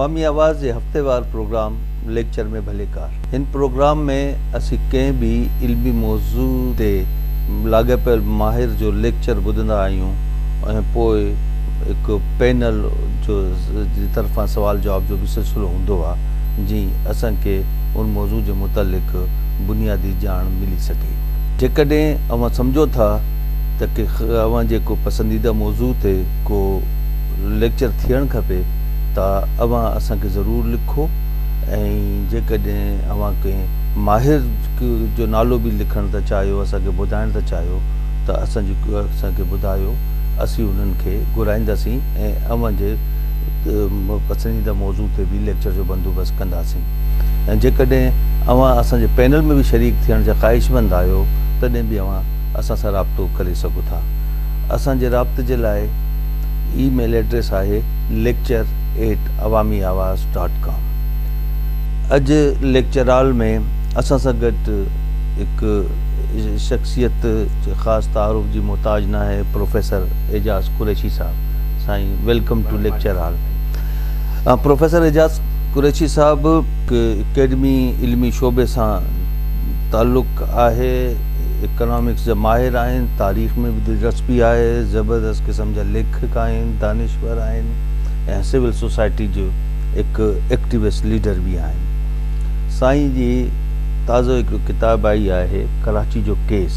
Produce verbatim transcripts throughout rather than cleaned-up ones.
अवामी आवाज़ जे हफ़्तेवार programme lecture में भलेकार। इन प्रोग्राम में असी कंहिं भी इल्मी मौजू ते लाॻापियल माहिर जो लेक्चर ॿुधंदा आहियूं ऐं पोइ हिकु पैनल जो तरफ़ां सवाल जवाब जो बि सिलसिलो हूंदो आहे जीअं असांखे उन मौजू जे मुतालिक़ बुनियादी ॼाण मिली सघे। जेकॾहिं अवां सम्झो था त की अवां जेको पसंदीदा मौजू ते को लेक्चर थियणु खपे त अवां असांखे ज़रूरु लिखो ऐं जेकॾहिं अवां कंहिं माहिर जो नालो बि लिखणु था चाहियो, असांखे ॿुधाइणु था चाहियो त असांजी असांखे ॿुधायो, असीं उन्हनि खे घुराईंदासीं ऐं अवां जे पसंदीदा मौजू ते बि लेक्चर जो बंदोबस्तु कंदासीं। ऐं जेकॾहिं अवां असांजे पैनल में बि शरीक थियण जा ख़्वाहिशमंद आहियो तॾहिं बि अवां असां सां राब्तो करे सघो था। असांजे राब्ते जे लाइ ईमेल एड्रेस आहे lecture at Awami Awaz dot com. अॼु लेक्चराल में असां सां गॾु हिकु शख्सियत ख़ासि तारुफ़ जी मोहताज न आहे, प्रोफेसर एजाज़ कुरैशी साहब। साईं welcome to lecture hall. Professor Ejaz Qureshi साहब अकेडमी इल्मी शोबे सां ताल्लुक़ आहे, इकनॉमिक्स जा माहिर आहिनि, तारीख़ में बि दिलचस्पी आहे, ज़बरदस्त क़िस्म जा लेखक आहिनि, दानिश्वर आहिनि ऐं सिविल सोसाइटी जो हिकु एक्टिविस्ट लीडर बि आहिनि। साईं जी ताज़ो हिकिड़ो किताबु आई आहे कराची जो केस,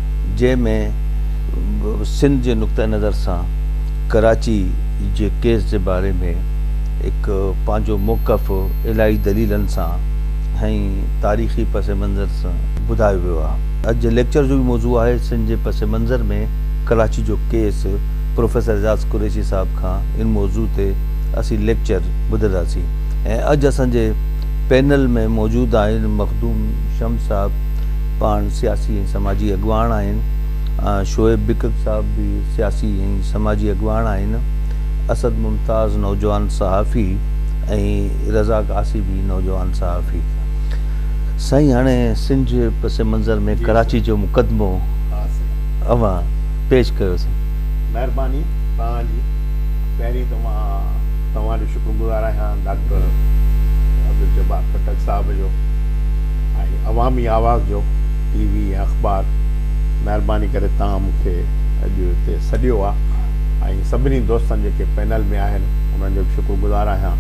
जंहिंमें सिंध जे नुक़्ते नज़र सां कराची जे केस जे बारे में हिकु पंहिंजो मौक़फ़ इलाही दलीलनि सां ऐं तारीख़ी पस मंज़र सां ॿुधायो वियो आहे। अॼु जे लेक्चर जो बि मौज़ू आहे सिंध जे पस मंज़र में कराची जो केस। प्रोफेसर एजाज़ कुरैशी साहब खां इन मौज़ू ते असीं लेक्चर ॿुधंदासीं। ऐं अॼु असांजे पैनल में मौजूदु आहिनि मखदूम शम्स साहब, पाण सियासी ऐं समाजी अॻुवाण आहिनि। शोएब बिकक साहब बि सियासी ऐं समाजी अॻुवाण आहिनि। असद मुमताज़ नौजवान सहाफ़ी ऐं रज़ाक आसी बि नौजवान सहाफ़ी। साईं, हाणे सिंध जे पस मंज़र में कराची जो मुक़दमो अवां पेश कयोसीं। महिरबानी तव्हांजी। पहिरीं त मां तव्हांजो शुक्रगुज़ार आहियां डॉक्टर जब्बार खटक साहब जो ऐं अवामी आवाज़ जो टीवी ऐं अख़बार। महिरबानी करे तव्हां मूंखे अॼु हिते सॾियो आहे ऐं सभिनी दोस्तनि जेके पैनल में आहिनि उन्हनि जो बि शुक्रगुज़ार आहियां।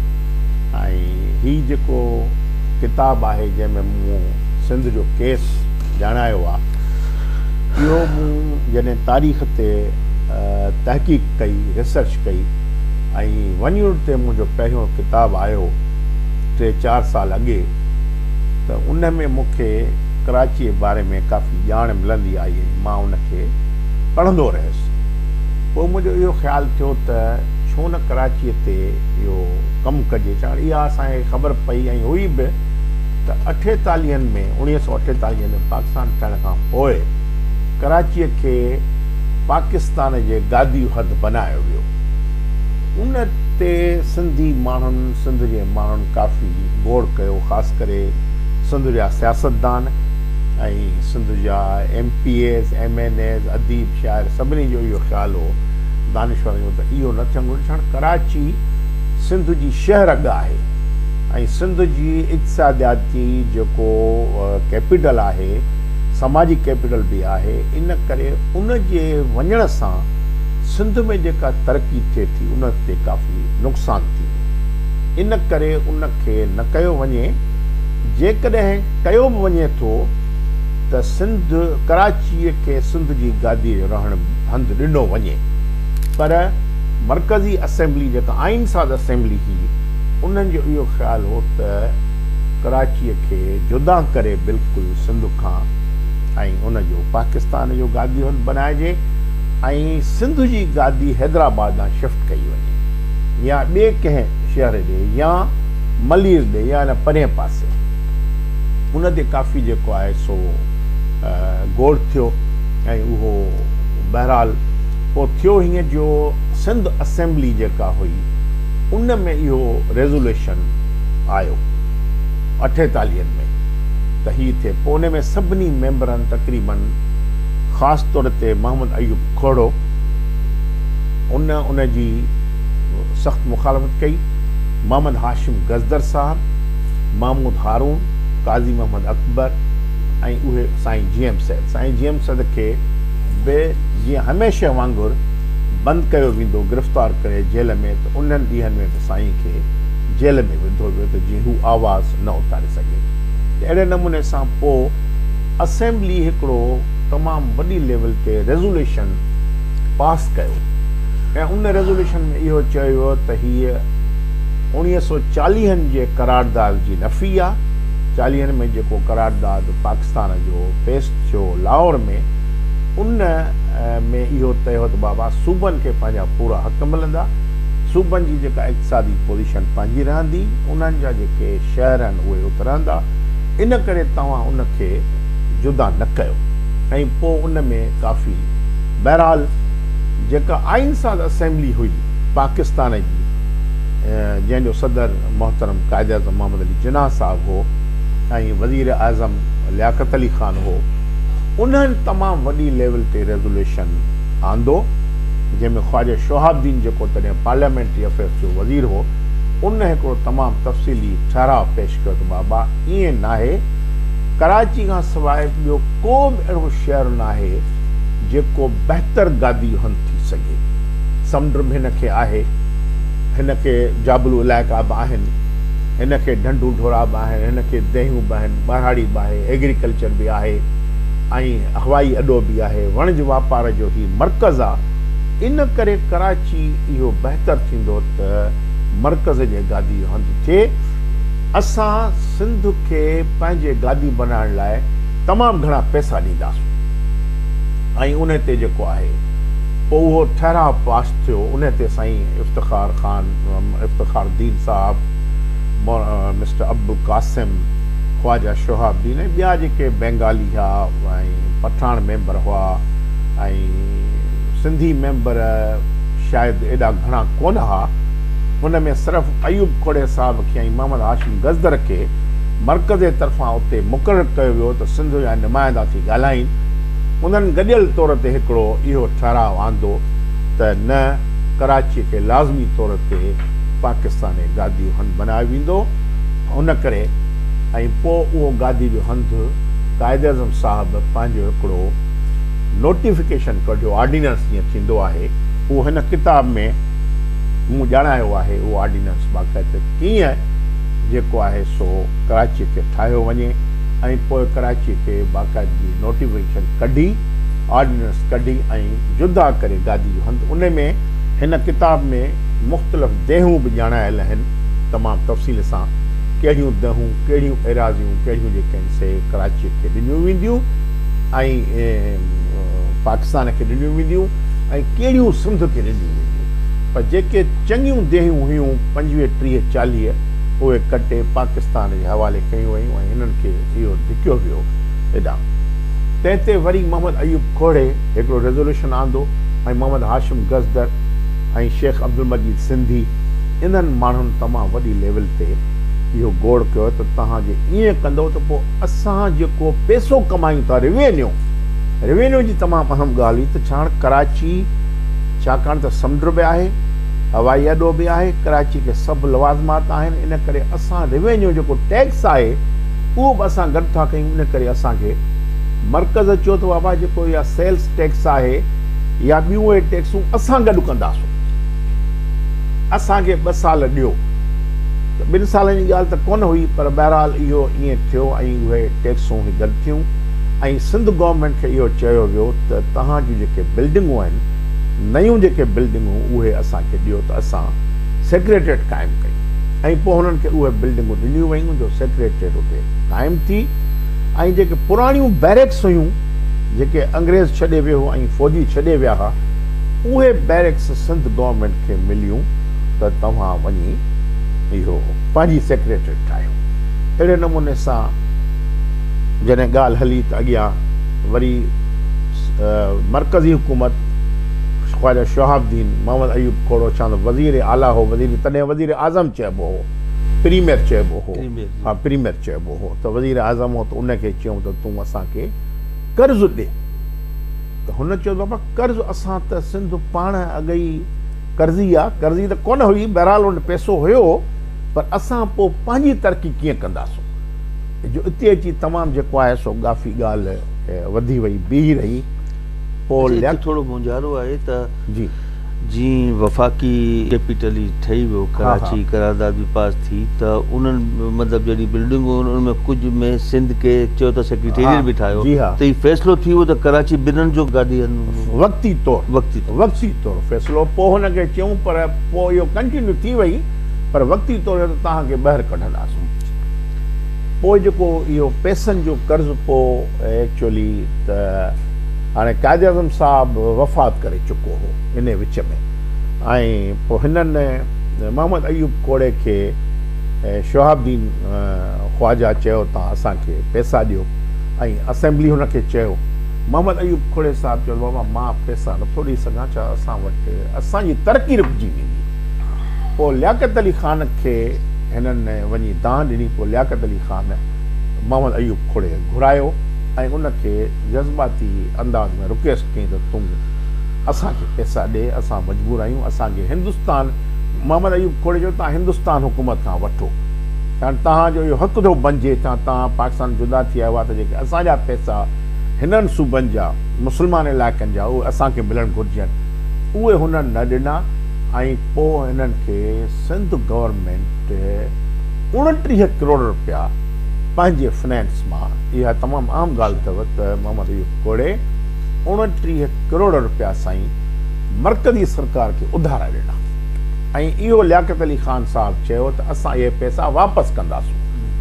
ऐं हीउ जेको किताबु आहे जंहिंमें मूं सिंध जो केस ॼाणायो आहे, इहो मूं जॾहिं तारीख़ ते तहक़ीक़ कई, रिसर्च कई ऐं वञण ते मुंहिंजो पहिरियों किताबु आयो टे चारि साल अॻे, त उन में मूंखे कराची जे बारे में काफ़ी ॼाण मिलंदी आई ऐं मां उनखे पढ़ंदो रहियुसि। पोइ मुंहिंजो इहो ख़्यालु थियो त छो न कराचीअ ते इहो कमु कजे। छाकाणि इहा असांखे ख़बर पई ऐं हुई बि त अठेतालीहनि में उणिवीह सौ अठेतालीह में पाकिस्तान ठहण खां पोइ कराचीअ खे पाकिस्तान जे गादी हद बनायो वियो। उन ते सिंधी माण्हुनि, सिंध जे माण्हुनि काफ़ी गौर कयो, ख़ासि करे सिंध जा सियासतदान ऐं सिंध जा M P As, M N As, अदीब, शाइर, सभिनी जो इहो ख़्यालु हो, दानिश्वर जो, त इहो न थियणु घुरिजे। छाकाणि कराची सिंध जी शहर अॻु आहे ऐं सिंध जी इक़्तिसादियाती जेको कैपिटल आहे, समाजी कैपिटल बि आहे। इन करे उन जे वञण सां सिंध में जेका तरक़ी थिए थी उन ते काफ़ी नुक़सानु थी। इन करे उन खे न कयो वञे। जेकॾहिं कयो बि वञे थो त सिंध कराचीअ खे सिंध जी गादी रहण हंधि ॾिनो वञे, पर मरकज़ी असेंबली जेका आइन साज़ असेंबली हुई उन्हनि जो इहो ख़्यालु हो त कराचीअ खे जुदा करे बिल्कुलु सिंध खां ऐं उनजो पाकिस्तान जो गादी हंधि बनाइजे ऐं सिंध जी गादी हैदराबाद ॾांहुं शिफ्ट कई वञे या ॿिए कंहिं शहर ॾे या मलीर ॾे या न परे पासे। उन ते काफ़ी जेको आहे सो गौर थियो ऐं उहो बहरहाल पोइ थियो हीअं जो सिंध असेंबली जेका हुई उन में इहो रेज़ोल्यूशन आयो अठेतालीहनि में त हीअ थिए। पोइ उन में सभिनी मेंबरनि तक़रीबन ख़ासि तौर ते मोहम्मद अयूब खोड़ो उन उन जी सख़्तु मुखालफ़त कई मोहम्मद हाशिम गज़दर साहब, महमूद हारून, काज़ी मोहम्मद अकबर ऐं उहे साईं जी एम सैद। साईं जी एम सैद खे बि जीअं हमेशह वांगुरु बंदि कयो वेंदो, गिरफ़्तार करे जेल में, त उन्हनि ॾींहंनि में बि साईं खे जेल में विधो वियो त जीअं हू आवाज़ न उतारे सघे। अहिड़े नमूने सां पोइ असेंबली हिकिड़ो तमामु वॾी लेवल ते रेज़ोल्यूशन पास कयो ऐं उन रेज़ोल्यूशन में इहो चयो वियो त हीअ उणिवीह सौ चालीहनि जे करारदाद जी नफ़ी आहे। चालीहनि में जेको करारदाद पाकिस्तान जो पेश थियो लाहौर में, उन में इहो तयो त बाबा सूबनि खे पंहिंजा पूरा हक़ मिलंदा, सूबनि जी जेका इक़्तिसादी पोज़ीशन पंहिंजी रहंदी, उन्हनि जा जेके शहर आहिनि उहे उते रहंदा, इन करे तव्हां उनखे जुदा न कयो। ऐं पोइ उन में काफ़ी बहरहाल जेका आइन साज़ असेंबली हुई पाकिस्तान जी, जंहिंजो सदर मोहतरम क़ाइद आज़म मोहम्मद अली जिन्ना साहिबु हो ऐं वज़ीर आज़म लियाक़त अली ख़ान हो, उन्हनि तमामु वॾी लेवल ते रेज़ोल्यूशन आंदो, जंहिंमें ख़्वाजा शोहाबुद्दीन जेको तॾहिं पार्लियामेंट्री अफेयर्स जो वज़ीर हो, उन हिकिड़ो तमामु तफ़सीली ठहराव पेश कयो त बाबा ईअं नाहे, कराची खां सवाइ ॿियो को बि अहिड़ो शहर न आहे जेको बहितर गादी हंधि थी सघे। समुंड बि हिन खे आहे, हिन खे जाबलू इलाइक़ा बि आहिनि, हिन खे ढंढू ढोरा बि आहिनि, हिन खे दहियूं बि आहिनि, बहाड़ी बि आहे, एग्रीकल्चर बि आहे ऐं हवाई अॾो बि आहे, वणज वापार जो ही मर्कज़ आहे। इन करे कराची इहो बहितर थींदो त मर्कज़ जे गादी जो हंधि थिए। असां सिंध खे पंहिंजे गादी बनाइण लाइ तमामु घणा पैसा ॾींदासीं ऐं उन ते जेको आहे पोइ उहो ठहराव पास थियो। उन ते साईं इफ़्तिख़ार ख़ान, इफ़्तिख़ारुद्दीन साहब, मिस्टर अब्दुल कासिम, ख़्वाजा शोहाबुद्दीन ऐं ॿिया जेके बंगाली हुआ ऐं पठान मेंबर हुआ ऐं सिंधी मेंबर शायदि एॾा घणा कोन हुआ। हुन में सिर्फ़ु अयूब खोड़े साहिब खे ऐं मोहम्मद हाशिम गज़दर खे मर्कज़ जे तरफ़ां उते मुक़ररु कयो वियो त सिंध जा नुमाइंदा थी ॻाल्हाइनि। उन्हनि गॾियल तौर ते हिकिड़ो इहो ठहराव आंदो त न कराची खे लाज़मी तौर ते पाकिस्तान जे गादी जो हंधि बनायो वेंदो। उन करे ऐं पोइ उहो गादी जो हंधि क़ाइद आज़म साहिबु पंहिंजो हिकिड़ो नोटिफिकेशन कढियो, ऑर्डिनेंस जीअं थींदो आहे, उहो हिन किताब में मूं ॼाणायो आहे। उहो ऑर्डिनेंस बाक़ाइदे कीअं जेको आहे सो कराची खे ठाहियो वञे ऐं पोइ कराची खे बाक़ाइदगी नोटिफिकेशन कढी, ऑर्डिनेंस कढी ऐं जुदा करे गादी जो हंधि। उन में हिन किताब में मुख़्तलिफ़ देहूं बि ॼाणायल आहिनि तमामु तफ़सील सां, कहिड़ियूं दहूं, कहिड़ियूं एराज़ियूं, कहिड़ियूं जेके आहिनि से कराची खे ॾिनियूं वेंदियूं ऐं पाकिस्तान खे ॾिनियूं वेंदियूं ऐं कहिड़ियूं सिंध खे ॾिनियूं वेंदियूं। पर जेके चङियूं देहियूं हुयूं पंजवीह टीह चालीह उहे कटे पाकिस्तान जे हवाले कयूं वयूं ऐं हिननि खे इहो धिकियो वियो हेॾां। तंहिं ते वरी मोहम्मद अयूब खोड़े हिकिड़ो रेज़ोल्यूशन आंदो ऐं मोहम्मद हाशिम गज़दर ऐं शेख अब्दुल मजीद सिंधी, इन्हनि माण्हुनि तमामु वॾी लेवल ते इहो गोड़ कयो त तव्हांजे ईअं कंदो त पोइ असां जेको पैसो कमायूं था, रेवेन्यू रेवेन्यू जी तमामु अहम ॻाल्हि हुई त छा कराची, छाकाणि त समुंड बि आहे, हवाई अॾो बि आहे, कराची खे सभु लवाज़मात आहिनि, इन करे असां रेवेन्यू जेको टैक्स आहे उहो बि असां गॾु था कयूं। इन करे असांखे मर्कज़ चयो त बाबा जेको इहा सेल्स टैक्स आहे या ॿियूं उहे टैक्सूं असां गॾु कंदासीं, असांखे ॿ साल ॾियो। त ॿिनि सालनि जी ॻाल्हि त कोन हुई, पर बहरहाल इहो ईअं थियो ऐं उहे टैक्सूं गॾु थियूं ऐं सिंध गवर्नमेंट खे इहो चयो वियो त तव्हां जूं जेके बिल्डिंगूं आहिनि, नयूं जेके बिल्डिंगूं, उहे असांखे ॾियो त असां सेक्रेटरेट क़ाइमु कयूं। ऐं पोइ हुननि खे उहे बिल्डिंगूं ॾिनियूं वयूं जो सेक्रेटरेट उते क़ाइमु थी। ऐं जेके पुराणियूं बैरिक्स हुयूं जेके अंग्रेज़ छॾे वियो हो ऐं फ़ौजी छॾे विया हुआ, उहे बैरिक्स सिंध गवर्नमेंट खे मिलियूं त तव्हां वञी इहो पंहिंजी सेक्रेटरेट ठाहियो। अहिड़े नमूने सां जॾहिं ॻाल्हि हली त अॻियां वरी मरकज़ी हुकूमत ख़्वाजा शोहाबुद्दीन, मोहम्मद अयूब खोड़ो छा त वज़ीर आला हो, वज़ीर तॾहिं वज़ीर आज़म चइबो हो, प्रीमियर चइबो हो, हा प्रीमियर चइबो हो, त वज़ीर आज़म हो त उनखे चयूं त तूं असांखे कर्ज़ु ॾे। त हुन चयो बाबा कर्ज़ु असां त सिंध पाण अॻई कर्ज़ी आहे, कर्ज़ी त कोन हुई, बहरहाल उन पैसो हुयो पर असां पोइ पंहिंजी तरक़ी कीअं कंदासीं जो हिते अची तमामु जेको आहे सो गाफ़ी ॻाल्हि वधी वई बीह रही पोइ थोरो मुंझारो आहे त जी जीअं वफ़ाक़ी कैपिटल ई ठही वियो कराची करारदाद बि पास थी त उन्हनि मतिलबु जहिड़ी बिल्डिंगूं उन में कुझु में सिंध खे चयो त सेक्रेटेरिएट बि ठाहियो त हीउ फ़ैसिलो थी वियो त कराची ॿिन्हिनि जो गाॾी वक़्ती तौरु वक़्ती वक़्ती तौरु फ़ैसिलो पोइ हुनखे चयूं पर पोइ इहो कंटिन्यू थी वई पर वक़्ती तौरु त तव्हांखे ॿाहिरि कढंदासीं पोइ जेको इहो पैसनि जो कर्ज़ु पोइ एक्चुअली त हाणे कायदे आज़म साहिबु वफ़ात करे चुको हो इन विच में ऐं पोइ हिननि मोहम्मद अयूब कोड़े खे शोहाबुद्दीन ख्वाजा चयो तव्हां असांखे पैसा ॾियो ऐं असेंबली हुनखे चयो मोहम्मद अयूब खोड़े साहिबु चयो बाबा मां पैसा नथो ॾेई सघां छा असां वटि असांजी तरक़ी रुकिजी वेंदी पोइ लियाकत अली ख़ान खे हिननि वञी दान ॾिनी पोइ लियाकत अली ख़ान मोहम्मद अयूब खोड़े घुरायो ऐं उनखे जज़्बाती अंदाज़ में रिक्वेस्ट कई त तूं असांखे पैसा ॾे असां मजबूर आहियूं असांखे हिंदुस्तान मोहम्मद अयूब खोड़े जो तव्हां हिंदुस्तान हुकूमत खां वठो छा तव्हांजो इहो हक़ थो बणिजे छा तव्हां पाकिस्तान जुदा थी आया हुआ त जेके असांजा पैसा हिननि सूबनि जा मुस्लमान इलाइक़नि जा उहे असांखे मिलणु घुरिजनि उहे हुननि न ॾिना ऐं पोइ हिननि खे सिंध गवर्नमेंट उणटीह करोड़ रुपया पंहिंजे फाइनेंस मां इहा तमामु आम ॻाल्हि अथव त मोहम्मद अयूब कोड़े उणटीह करोड़ रुपया साईं मरकज़ी सरकार खे उधारा ॾिना ऐं इहो लियाकत अली ख़ान साहिबु चयो त असां इहे पैसा वापसि कंदासीं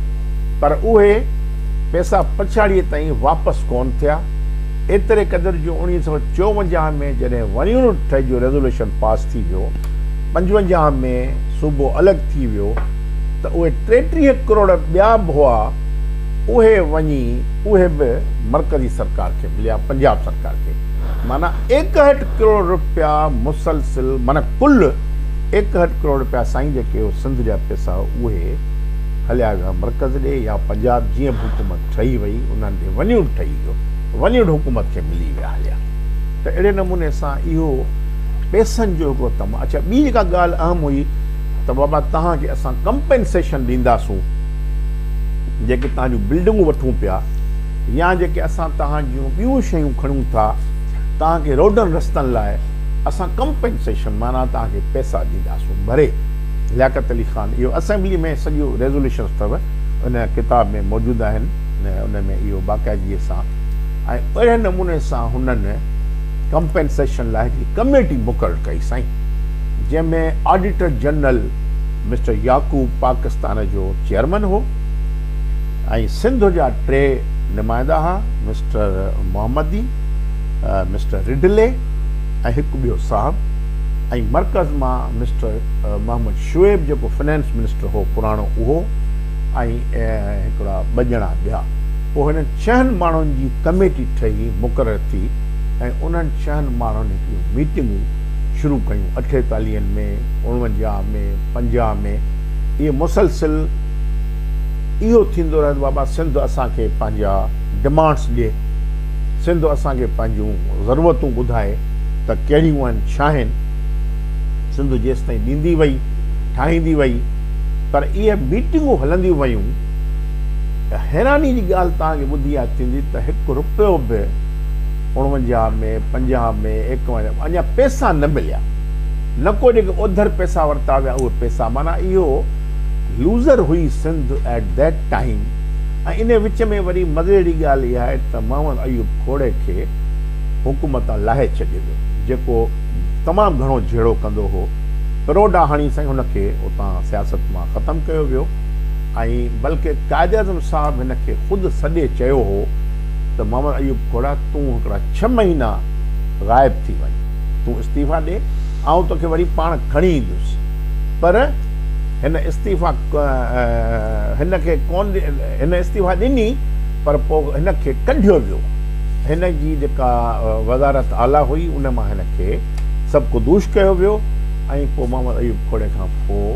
पर उहे पैसा पछाड़ीअ ताईं वापसि कोन थिया एतिरे क़दुरु जो उणिवीह सौ चोवंजाह में जॾहिं वञणु ठही जो रेज़ोल्यूशन पास थी वियो पंजवंजाह में सूबो अलॻि थी वियो त उहे टेटीह करोड़ ॿिया बि हुआ उहे वञी उहे बि मरकज़ी सरकार खे मिलिया पंजाब सरकार खे माना एकहठि करोड़ रुपया मुसलसिल माना कुल एकहठि करोड़ रुपया साईं जेके सिंध जा पैसा उहे हलिया विया मरकज़ ॾे या पंजाब जीअं बि हुकूमत ठही वई उन्हनि खे वञणु ठही वियो वञणु हुकूमत खे मिली विया हलिया त अहिड़े नमूने सां इहो पैसनि जो हिकिड़ो तमामु अच्छा ॿी जेका ॻाल्हि अहम हुई त बाबा तव्हांखे असां कंपेंसेशन ॾींदासूं जेके तव्हांजूं बिल्डिंगूं वठूं पिया या जेके असां तव्हांजूं ॿियूं शयूं खणूं था तव्हांखे रोडनि रस्तनि लाइ असां कंपेंसेशन माना तव्हांखे पैसा ॾींदासूं भरे लियाकत अली ख़ान इहो असेंबली में सॼो रेज़ोल्यूशन अथव उन किताब में मौजूदु आहिनि उन में इहो बाक़ाइदगीअ सां ऐं अहिड़े नमूने सां हुननि कंपेंसेशन लाइ हिकिड़ी कमेटी मुक़ररु कई साईं जंहिंमें auditor general mister Yaqub Pakistan जो चेयरमैन हो ऐं सिंध जा टे नुमाइंदा हुआ मिस्टर मोहम्मदी मिस्टर रिडले ऐं हिकु ॿियो साहबु ऐं मरकज़ मां मिस्टर मोहम्मद शोएब जेको फाइनेंस मिनिस्टर हो पुराणो उहो ऐं हिकिड़ा ॿ ॼणा ॿिया पोइ हिननि छहनि माण्हुनि जी कमेटी ठही मुक़ररु थी ऐं उन्हनि छहनि माण्हुनि हिकिड़ियूं मीटिंगूं शुरू कयूं अठेतालीहनि में उणवंजाह में पंजाह में इहे मुसलसिल इहो थींदो रहंदो बाबा सिंध असांखे पंहिंजा डिमांड्स ॾिए सिंध असांखे पंहिंजूं ज़रूरतूं ॿुधाए त कहिड़ियूं आहिनि छा आहिनि सिंध जेसि ताईं ॾींदी वई ठाहींदी वई पर इहे मीटिंगूं हलंदियूं वयूं हैरानी जी ॻाल्हि तव्हांखे ॿुधी आहे थींदी त हिकु रुपयो बि उणवंजाह में पंजाह में एकवंजाह अञा पैसा न मिलिया न को जेके ओधर पैसा वरिता विया उहे पैसा माना इहो लूज़र हुई सिंध एट दैट टाइम ऐं इन विच में वरी मज़े जी ॻाल्हि इहा आहे त मोहम्मद अयूब खोड़े खे हुकूमत लाहे छॾियो वियो जेको तमामु घणो जहिड़ो कंदो हो करोड़ा हणी साईं हुनखे उतां सियासत मां ख़तमु कयो वियो ऐं बल्कि कायदे आज़म साहिबु हिनखे ख़ुदि सॾे चयो हो त मोहम्मद अयूब खोड़ा तूं हिकिड़ा छह महीना ग़ाइब थी वञ तूं इस्तीफ़ा ॾे ऐं तोखे वरी पाण खणी ईंदुसि पर हिन इस्तीफ़ा हिन खे कोन हिन इस्तीफ़ा ॾिनी पर पोइ हिनखे कढियो वियो हिन जी जेका वज़ारत आला हुई उन मां हिनखे सभु कुदूश कयो वियो ऐं पोइ मोहम्मद अयूब खोड़े खां पोइ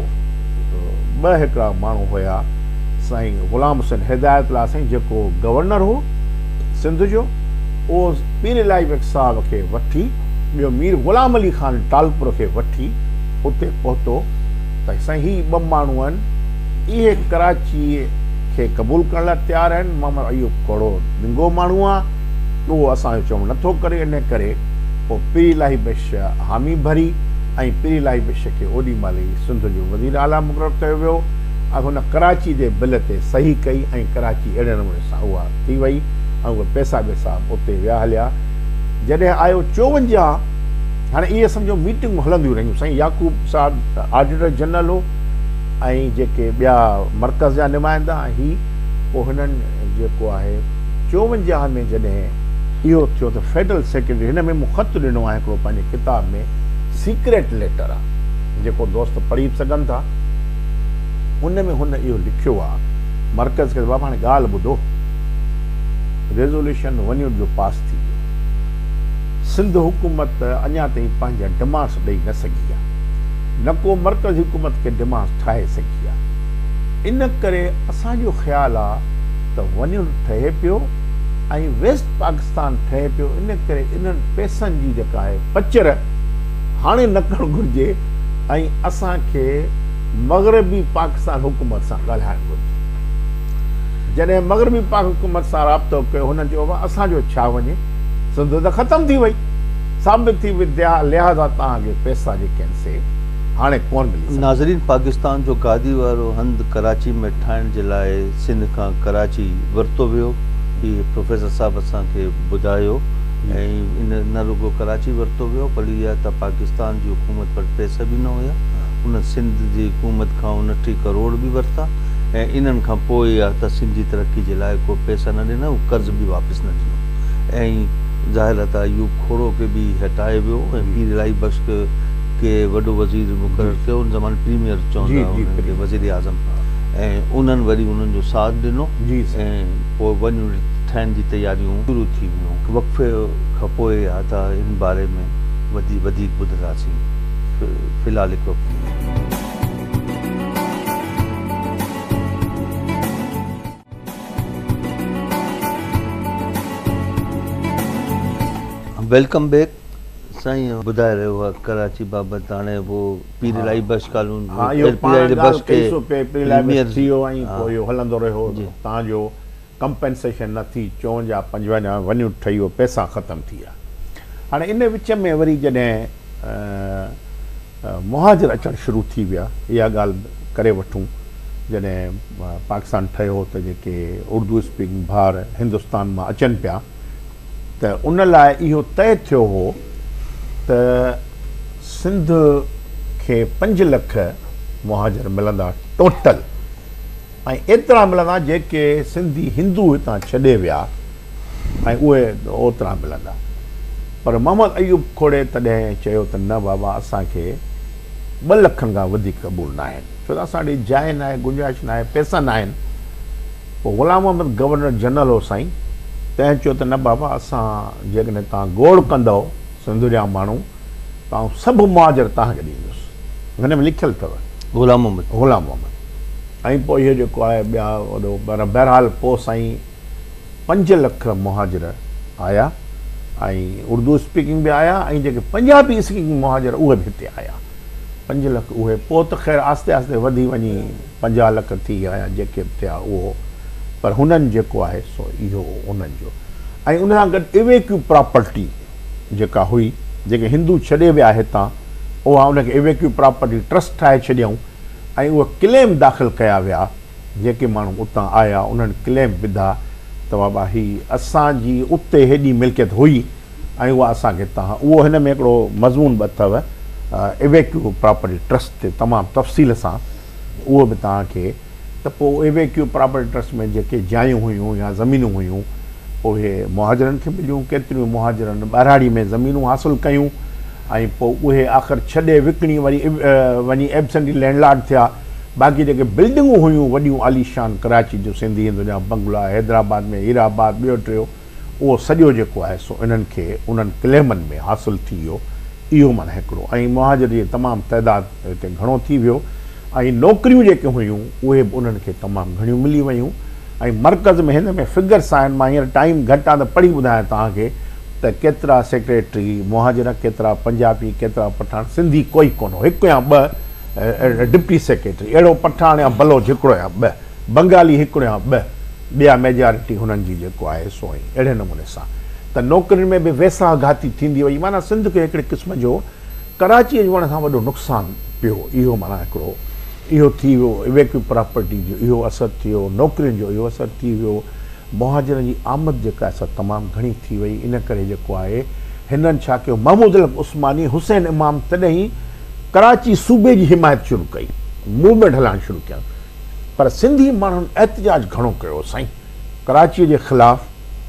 ॿ हिकिड़ा माण्हू हुया साईं ग़ुलाम हुसैन हिदायतुल्लाह साईं जेको गवर्नर हो सिंध जो उहो पीर इलाही बेग साहिब खे वठी ॿियो मीर ग़ुलाम अली ख़ान टालपुर खे वठी उते पहुतो त साईं ही ॿ माण्हू आहिनि इहे कराची खे क़बूल करण लाइ तयारु आहिनि। मोहम्मद अयूब थोरो डिंगो माण्हू आहे, उहो असांजो चवणु नथो करे। इन करे पोइ पीर इलाही बख्श हामी भरी ऐं पीर इलाही बख्श खे ओॾी महिल ई सिंध जो वज़ीर आला मुक़ररु कयो वियो ऐं हुन कराची जे बिल ते सही कई ऐं कराची अहिड़े नमूने सां उहा थी वई ऐं उहे पैसा वैसा उते विया हलिया। जॾहिं आयो चोवंजाह, हाणे इहे सम्झो मीटिंगूं हलंदियूं रहियूं। साईं याकूब साहब ऑडिटर जनरल हो ऐं जेके ॿिया मर्कज़ जा नुमाइंदा ही, पोइ हिननि जेको आहे चोवंजाह में जॾहिं इहो थियो त फेडरल सेक्रेटरी, हिन में मूं ख़त ॾिनो आहे हिकिड़ो पंहिंजे किताब में, सीक्रेट लेटर आहे जेको दोस्त पढ़ी सघनि था। उन में हुन इहो लिखियो आहे मर्कज़ खे, बाबा हाणे ॻाल्हि ॿुधो, रेज़ोल्यूशन वञो जो पास थी वियो, सिंध हुकूमत अञा ताईं पंहिंजा डिमांड्स ॾेई न सघी आहे, न को मर्कज़ी हुकूमत खे डिमांड्स ठाहे सघी आहे। इन करे असांजो ख़्यालु आहे त वञो ठहे पियो ऐं वेस्ट पाकिस्तान ठहे पियो। इन करे इन्हनि पैसनि जी जेका आहे पचर हाणे न करणु घुरिजे ऐं असांखे मग़रबी पाकिस्तान हुकूमत सां ॻाल्हाइणु घुरिजे। जॾहिं मग़रबी पाक हुकूमत सां राब्तो कयो, हुननि चयो असांजो छा वञे, सिंध त ख़तमु थी वई, साबित थी वई, लिहाज़ा तव्हांखे पैसा जेके आहिनि से हाणे कोन मिली। नाज़रीन, पाकिस्तान जो गादी वारो हंधि कराची में ठाहिण जे लाइ सिंध खां कराची वरितो वियो। हीअ प्रोफेसर साहब असांखे ॿुधायो ऐं इन न रुगो कराची वरितो वियो, पर इहा त पाकिस्तान जी हुकूमत वटि पैसा बि न हुया। उन सिंध जी हुकूमत खां उणटीह करोड़ बि वरिता ऐं इन्हनि खां पोइ आहे त सिंध जी तरक़ी जे लाइ को पैसा न ॾिना, कर्ज़ बि वापसि न ॾिनो ऐं ज़ाहिर आहे त अयूब खोड़ो खे बि हटाए वियो ऐं पीर इलाही बख्श के वॾो वज़ीर मुक़ररु कयो। उन ज़माने प्रीमियर चवंदा हुआ वज़ीर आज़म, ऐं उन्हनि वरी उन्हनि जो साथ ॾिनो ऐं पोइ वञू ठाहिण जी तयारियूं शुरू थी वियूं। वक़्फ़े खां पोइ आहे त इन बारे में वधीक वधीक ॿुधंदासीं। फ़िलहाल हिकु वेलकम बैक। साईं ॿुधाए रहियो आहे कराची बाबति, हाणे वो पीर इलाही बख्श कानून हलंदो रहियो, तव्हांजो कंपेंसेशन न थी, चोवंजाह पंजवंजाह वञू ठही वियो, पैसा ख़तमु थी विया। हाणे इन विच में वरी जॾहिं मुहाजिर अचणु शुरू थी विया, इहा ॻाल्हि करे वठूं, जॾहिं पाकिस्तान ठहियो त जेके उर्दू स्पीकिंग भार हिंदुस्तान मां अचनि पिया, त उन लाइ इहो तय थियो हो त सिंध खे पंज लख मुहाजिर मिलंदा टोटल, ऐं एतिरा मिलंदा जेके सिंधी हिंदू हितां छॾे विया ऐं उहे ओतिरा मिलंदा। पर मोहम्मद अयूब खोड़े तॾहिं चयो त न बाबा, असांखे ॿ लखनि खां वधीक क़बूल न आहिनि, छो त असां ॾे जाइ न आहे, गुंजाइश न आहे, पैसा न आहिनि। पोइ ग़ुलाम मोहम्मद गवर्नर जनरल हो साईं, तंहिं चयो त न बाबा, असां जेकॾहिं तव्हां ॻोड़ कंदव सिंध जा माण्हू, तव्हां सभु मुहाजिर तव्हांखे ॾींदुसि। हिन में लिखियलु अथव ग़ुलाम मोहम्मद ग़ुलाम मोहम्मद ऐं पोइ इहो जेको आहे ॿिया वॾो, पर बहरहाल पोइ साईं पंज लख मुहाजिर आया ऐं उर्दू स्पीकिंग बि आया ऐं जेके पंजाबी स्पीकिंग मुहाजिर उहे बि हिते आया, पंज लख उहे। पोइ त ख़ैर आस्ते आस्ते वधी वञी पंजाह लख थी विया जेके बि थिया उहो, पर हुननि जेको आहे सो इहो उन्हनि जो। ऐं उन सां गॾु इवेक्यू प्रॉपर्टी जेका हुई, जेके हिंदू छॾे विया हितां, उहा उनखे इवेक्यू प्रॉपर्टी ट्रस्ट ठाहे छॾियऊं ऐं उहे क्लेम दाख़िल कया विया। जेके माण्हू उतां आया उन्हनि क्लेम विधा त बाबा ही असांजी उते हेॾी मिल्कियत हुई ऐं उहा असांखे तव्हां, उहो हिन में हिकिड़ो मज़मून बि अथव इवेक्यू प्रॉपर्टी ट्रस्ट ते तमामु तफ़सील सां, उहो बि तव्हांखे। त पोइ इवेक्यू प्रॉपर्टी ट्रस्ट में जेके जायूं हुयूं या ज़मीनूं हुयूं उहे मुहाजिरनि खे मिलियूं, केतिरियूं मुहाजिरनि ॿारहाड़ी में ज़मीनूं हासिलु कयूं ऐं पोइ उहे आख़िर छॾे विकिणी वरी वञी एब्सेंटी लैंडलॉर्ड थिया। बाक़ी जेके बिल्डिंगूं हुयूं वॾियूं आलीशान कराची जो सिंधी हिंदू जा बंगला, हैदराबाद में हीराबाद ॿियो टियों, उहो सॼो जेको आहे सो इन्हनि खे उन्हनि क्लेमनि में हासिलु थी वियो। इहो माना हिकिड़ो, ऐं मुहाजिर जी तमामु तइदादु हिते घणो थी वियो ऐं नौकरियूं जेके हुयूं उहे बि उन्हनि खे तमामु घणियूं मिली वियूं। ऐं मर्कज़ में हिन में फिगर्स आहिनि, मां हींअर टाइम घटि आहे त पढ़ी ॿुधायां तव्हांखे त केतिरा सेक्रेटरी मुहाजिर, केतिरा पंजाबी, केतिरा पठान, सिंधी कोई कोन हो, हिकु या ॿ डिप्टी सेक्रेटरी अहिड़ो पठान या बलोच हिकिड़ो या ॿ बंगाली हिकिड़ो या ॿ ॿिया मेजॉरिटी हुननि जी जेको आहे सो अहिड़े नमूने सां त नौकरियुनि में बि वैसा घाती थींदी वई माना सिंध खे हिकिड़े क़िस्म जो कराची अचण सां वॾो नुक़सानु पियो इहो माना हिकिड़ो इहो थी वियो इवेक्यू प्रॉपर्टी जो इहो असरु थियो नौकरियुनि जो इहो असरु थी वियो मुहाजिरनि जी आमद जेका आहे तमामु घणी थी वई इन करे जेको आहे हिननि छा कयो महमूद अल उस्मानी हुसैन इमाम तॾहिं कराची सूबे जी हिमायत शुरू कई मूवमेंट हलाइणु शुरू कया पर सिंधी माण्हुनि एहतजाज घणो कयो साईं कराचीअ जे ख़िलाफ़ु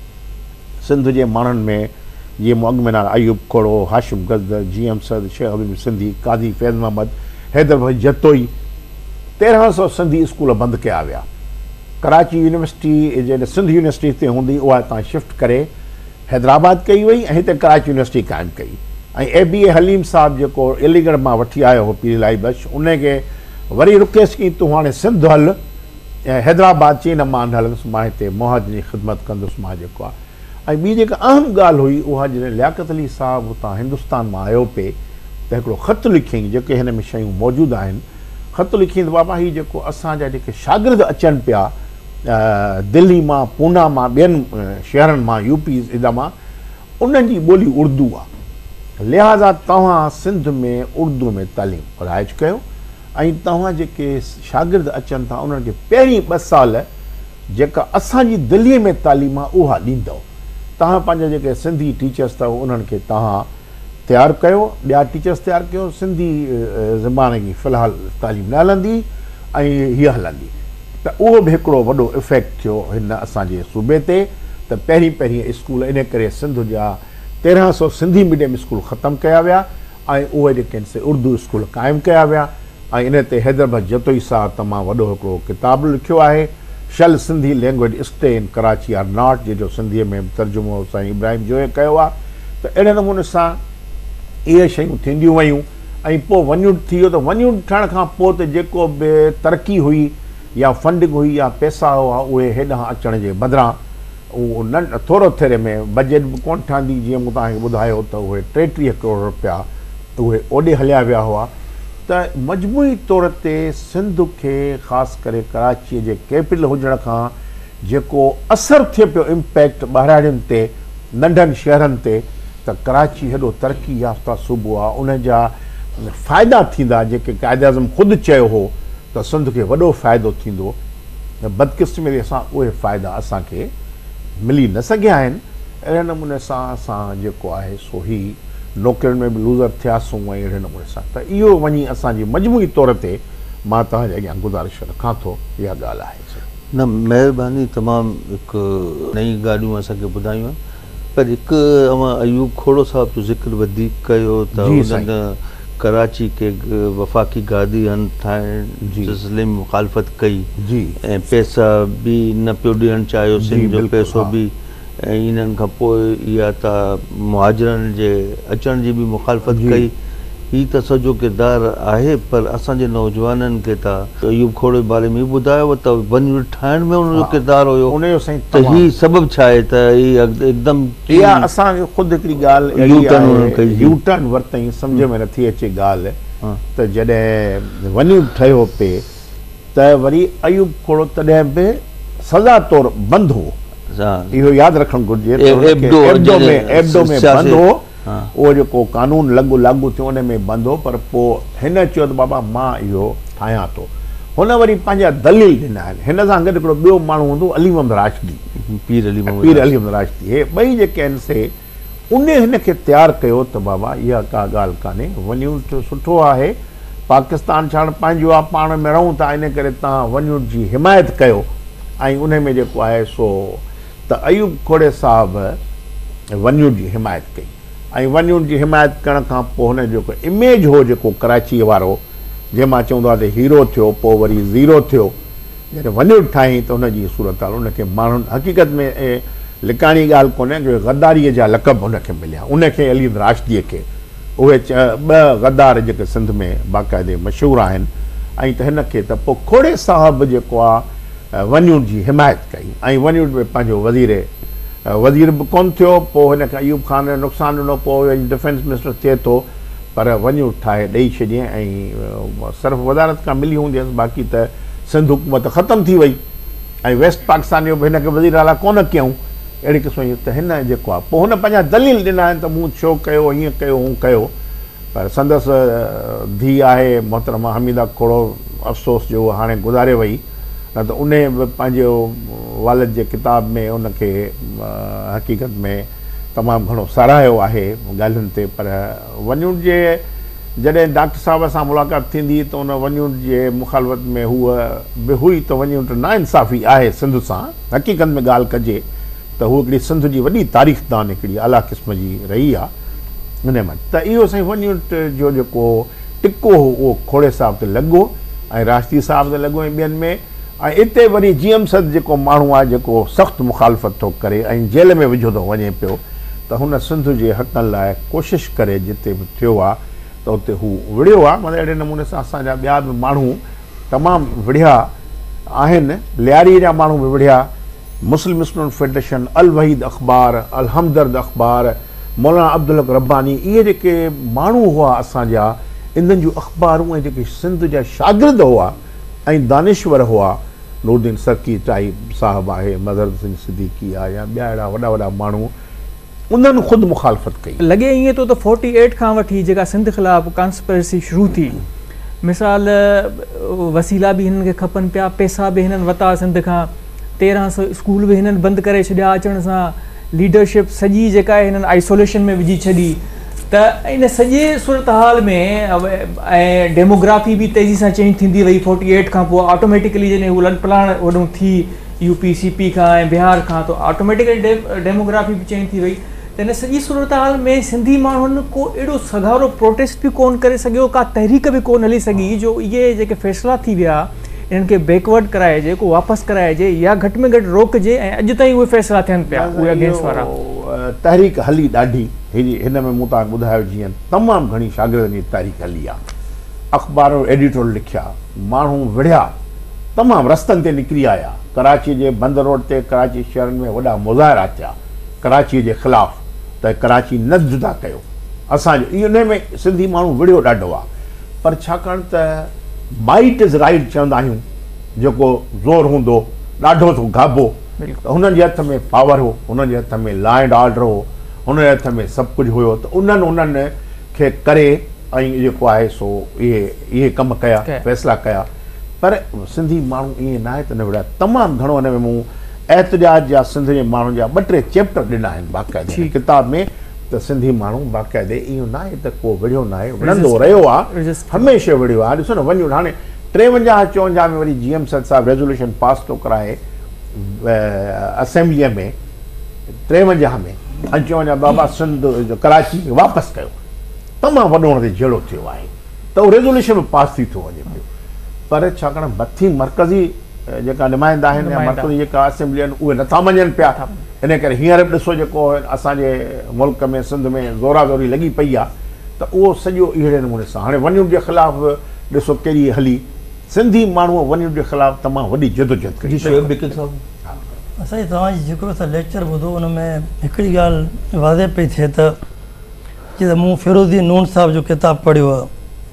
सिंध जे माण्हुनि में जीअं मूं अॻु में नाला अयूब खोड़ो हाशिम गज़दर जी एम सद शेख हबीब सिंधी कादी फैज़ मोहम्मद हैदर भाई जतोई तेरहं सौ सिंधी स्कूल बंदि कया विया कराची यूनिवर्सिटी जॾहिं सिंध यूनिवर्सिटी हिते हूंदी उहा हितां शिफ्ट करे हैदराबाद कई वई ऐं हिते कराची यूनिवर्सिटी क़ाइमु कई ऐं ए बी ए हलीम साहिबु जेको अलीगढ़ मां वठी आयो हो पीर इलाही बख्श उनखे वरी रुकेस कई तूं हाणे सिंध हल ऐं हैदराबाद चई न मां न हलंदुसि मां हिते मुहाजिर जी ख़िदमत कंदुसि मां जेको आहे ऐं ॿी जेका अहम ॻाल्हि हुई उहा जॾहिं लियाकत अली साहिबु हुतां हिंदुस्तान मां आयो पिए त हिकिड़ो ख़तु लिखियईं जेके हिन में शयूं मौजूदु आहिनि ख़तु लिखियईं त बाबा हीउ जेको असांजा जेके शागिर्द अचनि पिया दिल्ली मां पूना मां ॿियनि शहरनि मां यूपी इदा मां उन्हनि जी ॿोली उर्दू आहे लिहाज़ा तव्हां सिंध में उर्दू में तालीम राइज कयो ऐं तव्हां जेके शागिर्द अचनि था उन्हनि खे पहिरीं ॿ साल जेका असांजी दिल्लीअ में तालीम आहे उहा ॾींदव तव्हां पंहिंजा जेके सिंधी टीचर्स अथव उन्हनि खे तव्हां तयारु कयो ॿिया टीचर्स तयारु कयो सिंधी ज़बान जी फ़िलहालु तालीम न हलंदी ऐं हीअ हलंदी त उहो बि हिकिड़ो वॾो इफेक्ट थियो हिन असांजे सूबे ते त पहिरीं पहिरीं स्कूल इन करे सिंध जा तेरहं सौ सिंधी मीडियम स्कूल ख़तमु कया विया ऐं उहे जेके आहिनि से उर्दू स्कूल क़ाइमु कया विया ऐं इन ते हैदराबाद जतोई साहब तमामु वॾो हिकिड़ो किताबु लिखियो आहे शल Sindhi language stay in Karachi R not जंहिंजो सिंधीअ में तर्जुमो साईं इब्राहिम जोए कयो आहे त अहिड़े नमूने सां इहे शयूं थींदियूं वयूं ऐं पोइ वन्यूट थी वियो त वन्यूट थियण खां पोइ त जेको बि तरक़ी हुई या फंडिंग हुई या पैसा हुआ उहे हेॾां अचण जे बदिरां उहो न थोरो थिरे में बजट बि कोन ठहंदी जीअं मूं तव्हांखे ॿुधायो त उहे टेटीह करोड़ रुपया उहे ओॾे हलिया विया हुआ त मजमूई तौर ते सिंध खे ख़ासि करे कराचीअ जे कैपिटल हुजण खां जेको असरु थिए पियो इम्पैक्ट ॿाहिराड़ियुनि ते नंढनि शहरनि ते त कराची हेॾो तरक़ी याफ़्ता सूबो आहे उन जा फ़ाइदा थींदा जेके क़ाइदे आज़म ख़ुदि चयो हो त सिंध खे वॾो फ़ाइदो थींदो बदकिस्मती सां उहे फ़ाइदा असांखे मिली न सघिया आहिनि अहिड़े नमूने सां असां जेको आहे सो ही नौकरियुनि में बि लूज़र थियासीं ऐं अहिड़े नमूने सां त इहो वञी असांजी मजमूई तौर ते मां तव्हांजे अॻियां गुज़ारिश रखां थो इहा ॻाल्हि आहे न महिरबानी तमामु हिकु नई ॻाल्हियूं असांखे ॿुधायूं आहिनि पर हिकु अवां अयूब खोड़ो साहिब जो ज़िक्र वधीक कयो त उन्हनि कराची के वफ़ाक़ी गार्डियन ठाहिण जी सिलसिले में मुखालफ़त कई जी ऐं पैसा बि न पियो ॾियणु चाहियो सिंध जो पैसो बि ऐं इन्हनि खां पोइ इहा त मुहाजिरनि जे अचण जी बि मुखालफ़त कई हीअ त सॼो किरदारु आहे पर असांजे नौजवाननि खे त अयूब खोड़े बारे में ॿुधायो त वञ ठाहिण में उनजो किरदारु हुयो उनजो साईं त हीअ सबबु छा आहे त हीअ हिकदमि इहा असांखे ख़ुदि हिकिड़ी ॻाल्हि यू टर्न वरितई सम्झ में नथी अचे ॻाल्हि त जॾहिं वञ ठहियो पिए त वरी अयूब खोड़ो तॾहिं बि सज़ा तौरु बंदि हो इहो यादि रखणु घुरिजे एब्डो में बंदि हो उहो जेको कानून लागू लागू थियो उन में बंदि हो पर पोइ हिन चयो त बाबा मां इहो ठाहियां थो हुन वरी पंहिंजा दलील ॾिना आहिनि हिन सां गॾु हिकिड़ो ॿियो माण्हू हूंदो अली मोहम्मद राशिदी पीर अली पीर अली मोहम्मद राशिदी हे ॿई जेके आहिनि से उन हिन खे तयारु कयो त बाबा इहा का ॻाल्हि कान्हे वञूं सुठो आहे पाकिस्तान छा पंहिंजो आहे पाण में रहूं था इन करे तव्हां वञूं जी हिमायत कयो ऐं उन में जेको आहे सो त अयूब खोड़े साहिबु वञूं जी हिमायत कई ऐं वञूं जी हिमायत करण खां पोइ हुन जेको इमेज हो जेको कराची वारो जंहिंमां चवंदो आहे त हीरो थियो पोइ वरी ज़ीरो थियो जॾहिं वञूं ठाही त हुनजी सूरत हाल उनखे माण्हुनि हक़ीक़त में लिकाणी ॻाल्हि कोन्हे जो गद्दारीअ जा लक़ब हुनखे मिलिया उनखे अली राशिदीअ खे उहे ॿ गद्दार जेके सिंध में बाक़ाइदे मशहूरु आहिनि ऐं त हिन खे त पोइ खोड़े साहिबु जेको आहे वञूं जी हिमायत कई ऐं वञूं में पंहिंजो वज़ीर वज़ीर बि कोन थियो पोइ हिनखे अयूब ख़ान नुक़सानु ॾिनो पोइ डिफेंस मिनिस्टर थिए थो पर वञू ठाहे ॾेई छॾियईं ऐं सिर्फ़ु वज़ारत खां मिली हूंदी हुअसि, बाक़ी त सिंध हुकूमत ख़तमु थी वई ऐं वेस्ट पाकिस्तान जो बि हिनखे वज़ीर आला कोन कयऊं अहिड़ी क़िस्म जी। त हिन जेको आहे पोइ हुन पंहिंजा दलील ॾिना आहिनि त मूं छो कयो, हीअं कयो, हूअं कयो, पर संदसि धीउ आहे मोहतरमा हमीदा खोड़ो अफ़सोस जो हाणे गुज़ारे वई, न त उन बि पंहिंजो वालिद जे किताब में उनखे हक़ीक़त में तमामु घणो साराहियो आहे ॻाल्हियुनि ते। पर वञूट जे जॾहिं डॉक्टर साहिब सां मुलाक़ात थींदी त उन वञूट जे मुखालफ़त में हूअ बि हुई त वञूट नाइंसाफ़ी आहे सिंध सां। हक़ीक़त में ॻाल्हि कजे त हू हिकिड़ी सिंध जी वॾी तारीख़दान हिकिड़ी आला क़िस्म जी रही आहे हिन में। त इहो साईं वञूट जो जेको टिको हो उहो खोड़े साहिब ते लॻो ऐं राष्ट्रीय साहिब ते लॻो ऐं ॿियनि में। ऐं हिते वरी जी एम सद जेको माण्हू आहे जेको सख़्तु मुखालफ़त थो करे ऐं जेल में विझो थो वञे पियो, त हुन सिंध जे हक़नि लाइ कोशिशि करे जिते बि थियो आहे त उते हू विढ़ियो आहे। मतिलबु अहिड़े नमूने सां असांजा ॿिया बि माण्हू तमामु विढ़िया आहिनि, लियारी जा माण्हू बि विढ़िया, मुस्लिम स्टूडेंट फेडरेशन, अल वहीद अख़बार, अल हमदर्द अख़बार, मौलाना अब्दुल हक रब्बानी, इहे जेके माण्हू हुआ असांजा, इन्हनि जूं अख़बारूं ऐं जेके सिंध जा शागिर्द हुआ ऐं दानिश्वर हुआ, नूरुद्दीन सर्की टाइप साहिबु आहे, मज़हर सिंह सिद्दीकी आहे, या ॿिया अहिड़ा वॾा वॾा माण्हू, उन्हनि ख़ुदि मुखालफ़त कई। लॻे ईअं थो त फोर्टी एट खां वठी जेका सिंध ख़िलाफ़ु कॉन्स्पिरेसी शुरू थी, मिसाल वसीला बि हिननि खे खपनि पिया, पैसा बि हिननि वरिता सिंध खां, तेरहं सौ स्कूल बि हिननि बंदि करे छॾिया अचण सां, लीडरशिप सॼी जेका आहे हिननि आइसोलेशन में विझी छॾी। त इन सॼे सूरत हाल में ऐं डेमोग्राफी बि तेज़ी सां चेंज थींदी वई फोर्टी एट खां पोइ ऑटोमेटिकली जॾहिं हू लॾ पलाण वॾो थी यूपी सीपी खां ऐं बिहार खां, त ऑटोमेटिकली डे डेमोग्राफी बि चेंज थी वई। त हिन सॼी सूरत हाल में सिंधी माण्हुनि को अहिड़ो सधारो प्रोटेस्ट बि कोन करे सघियो, का तहरीक बि कोन हली सघी जो इहे जेके फ़ैसिला थी विया इन्हनि खे बैकवर्ड कराइजे, को वापसि कराइजे या घटि में घटि रोकिजे, ऐं अॼु ताईं उहे फ़ैसिला थियनि पिया उहे अगेंस्ट वारा। तहरीक हली ॾाढी, हिन में मूं तव्हांखे ॿुधायो जीअं तमामु घणी शागिर्दनि जी तहरीक हली आहे, अख़बार एडिटोरियल लिखिया, माण्हू विढ़िया, तमामु रस्तनि ते निकिरी आया, कराची जे बंद रोड ते कराची शहरनि में वॾा मुज़ाहिरा थिया कराची जे ख़िलाफ़ु, त कराची न जुदा कयो असांजो, इहो इन में सिंधी माण्हू विढ़ियो ॾाढो आहे। पर छाकाणि त माइट इज़ राइट चवंदा आहियूं, जेको ज़ोर हूंदो ॾाढो थो गाबो, त हुननि जे हथ में पावर हो, हुननि जे हथ में लॉ एंड ऑर्डर हो, हुन जे हथ में सभु कुझु हुयो, त उन्हनि उन्हनि खे करे ऐं जेको आहे सो इहे इहे कम कया, फ़ैसिला कया। पर सिंधी माण्हू ईअं न आहे त न विढ़िया, तमामु घणो हिन में मूं एहतजाज जा सिंध जे माण्हुनि जा ॿ टे चैप्टर ॾिना आहिनि बाक़ाइदे किताब में, त सिंधी माण्हू बाक़ाइदे इहो न आहे त को विढ़ियो न आहे, विढ़ंदो रहियो आहे, हमेशह विढ़ियो आहे। ॾिसो न वञूं हाणे टेवंजाह चोवंजाह में वरी जी एम सद साहिबु रेज़ोल्यूशन पास थो कराए असेंबलीअ में टेवंजाह में, ऐं चोवंजाह बाबा सिंध कराची वापसि कयो, तमामु वॾो हुन ते जहिड़ो थियो आहे, त उहो रेज़ोल्यूशन में पास थी थो वञे पियो। पर छाकाणि मथी मर्कज़ी जेका नुमाइंदा आहिनि या मर्कज़ी जेका असेंबली आहिनि उहे नथा मञनि पिया, इन करे हींअर बि ॾिसो जेको असांजे मुल्क में सिंध में ज़ोरा ज़ोरी लॻी पई आहे, त उहो सॼो अहिड़े नमूने सां हाणे वञूट जे ख़िलाफ़ु ॾिसो कहिड़ी हली, सिंधी माण्हूअ वञूट जे ख़िलाफ़ु तमामु वॾी जदोजहद कई। शोएब बिकिक साहिबु, असांजी तव्हांजी जेको असां लेक्चर ॿुधो उन में हिकिड़ी ॻाल्हि वाज़े पई थिए त जीअं त मूं फिरोज़ी नून साहिब जो किताबु पढ़ियो आहे,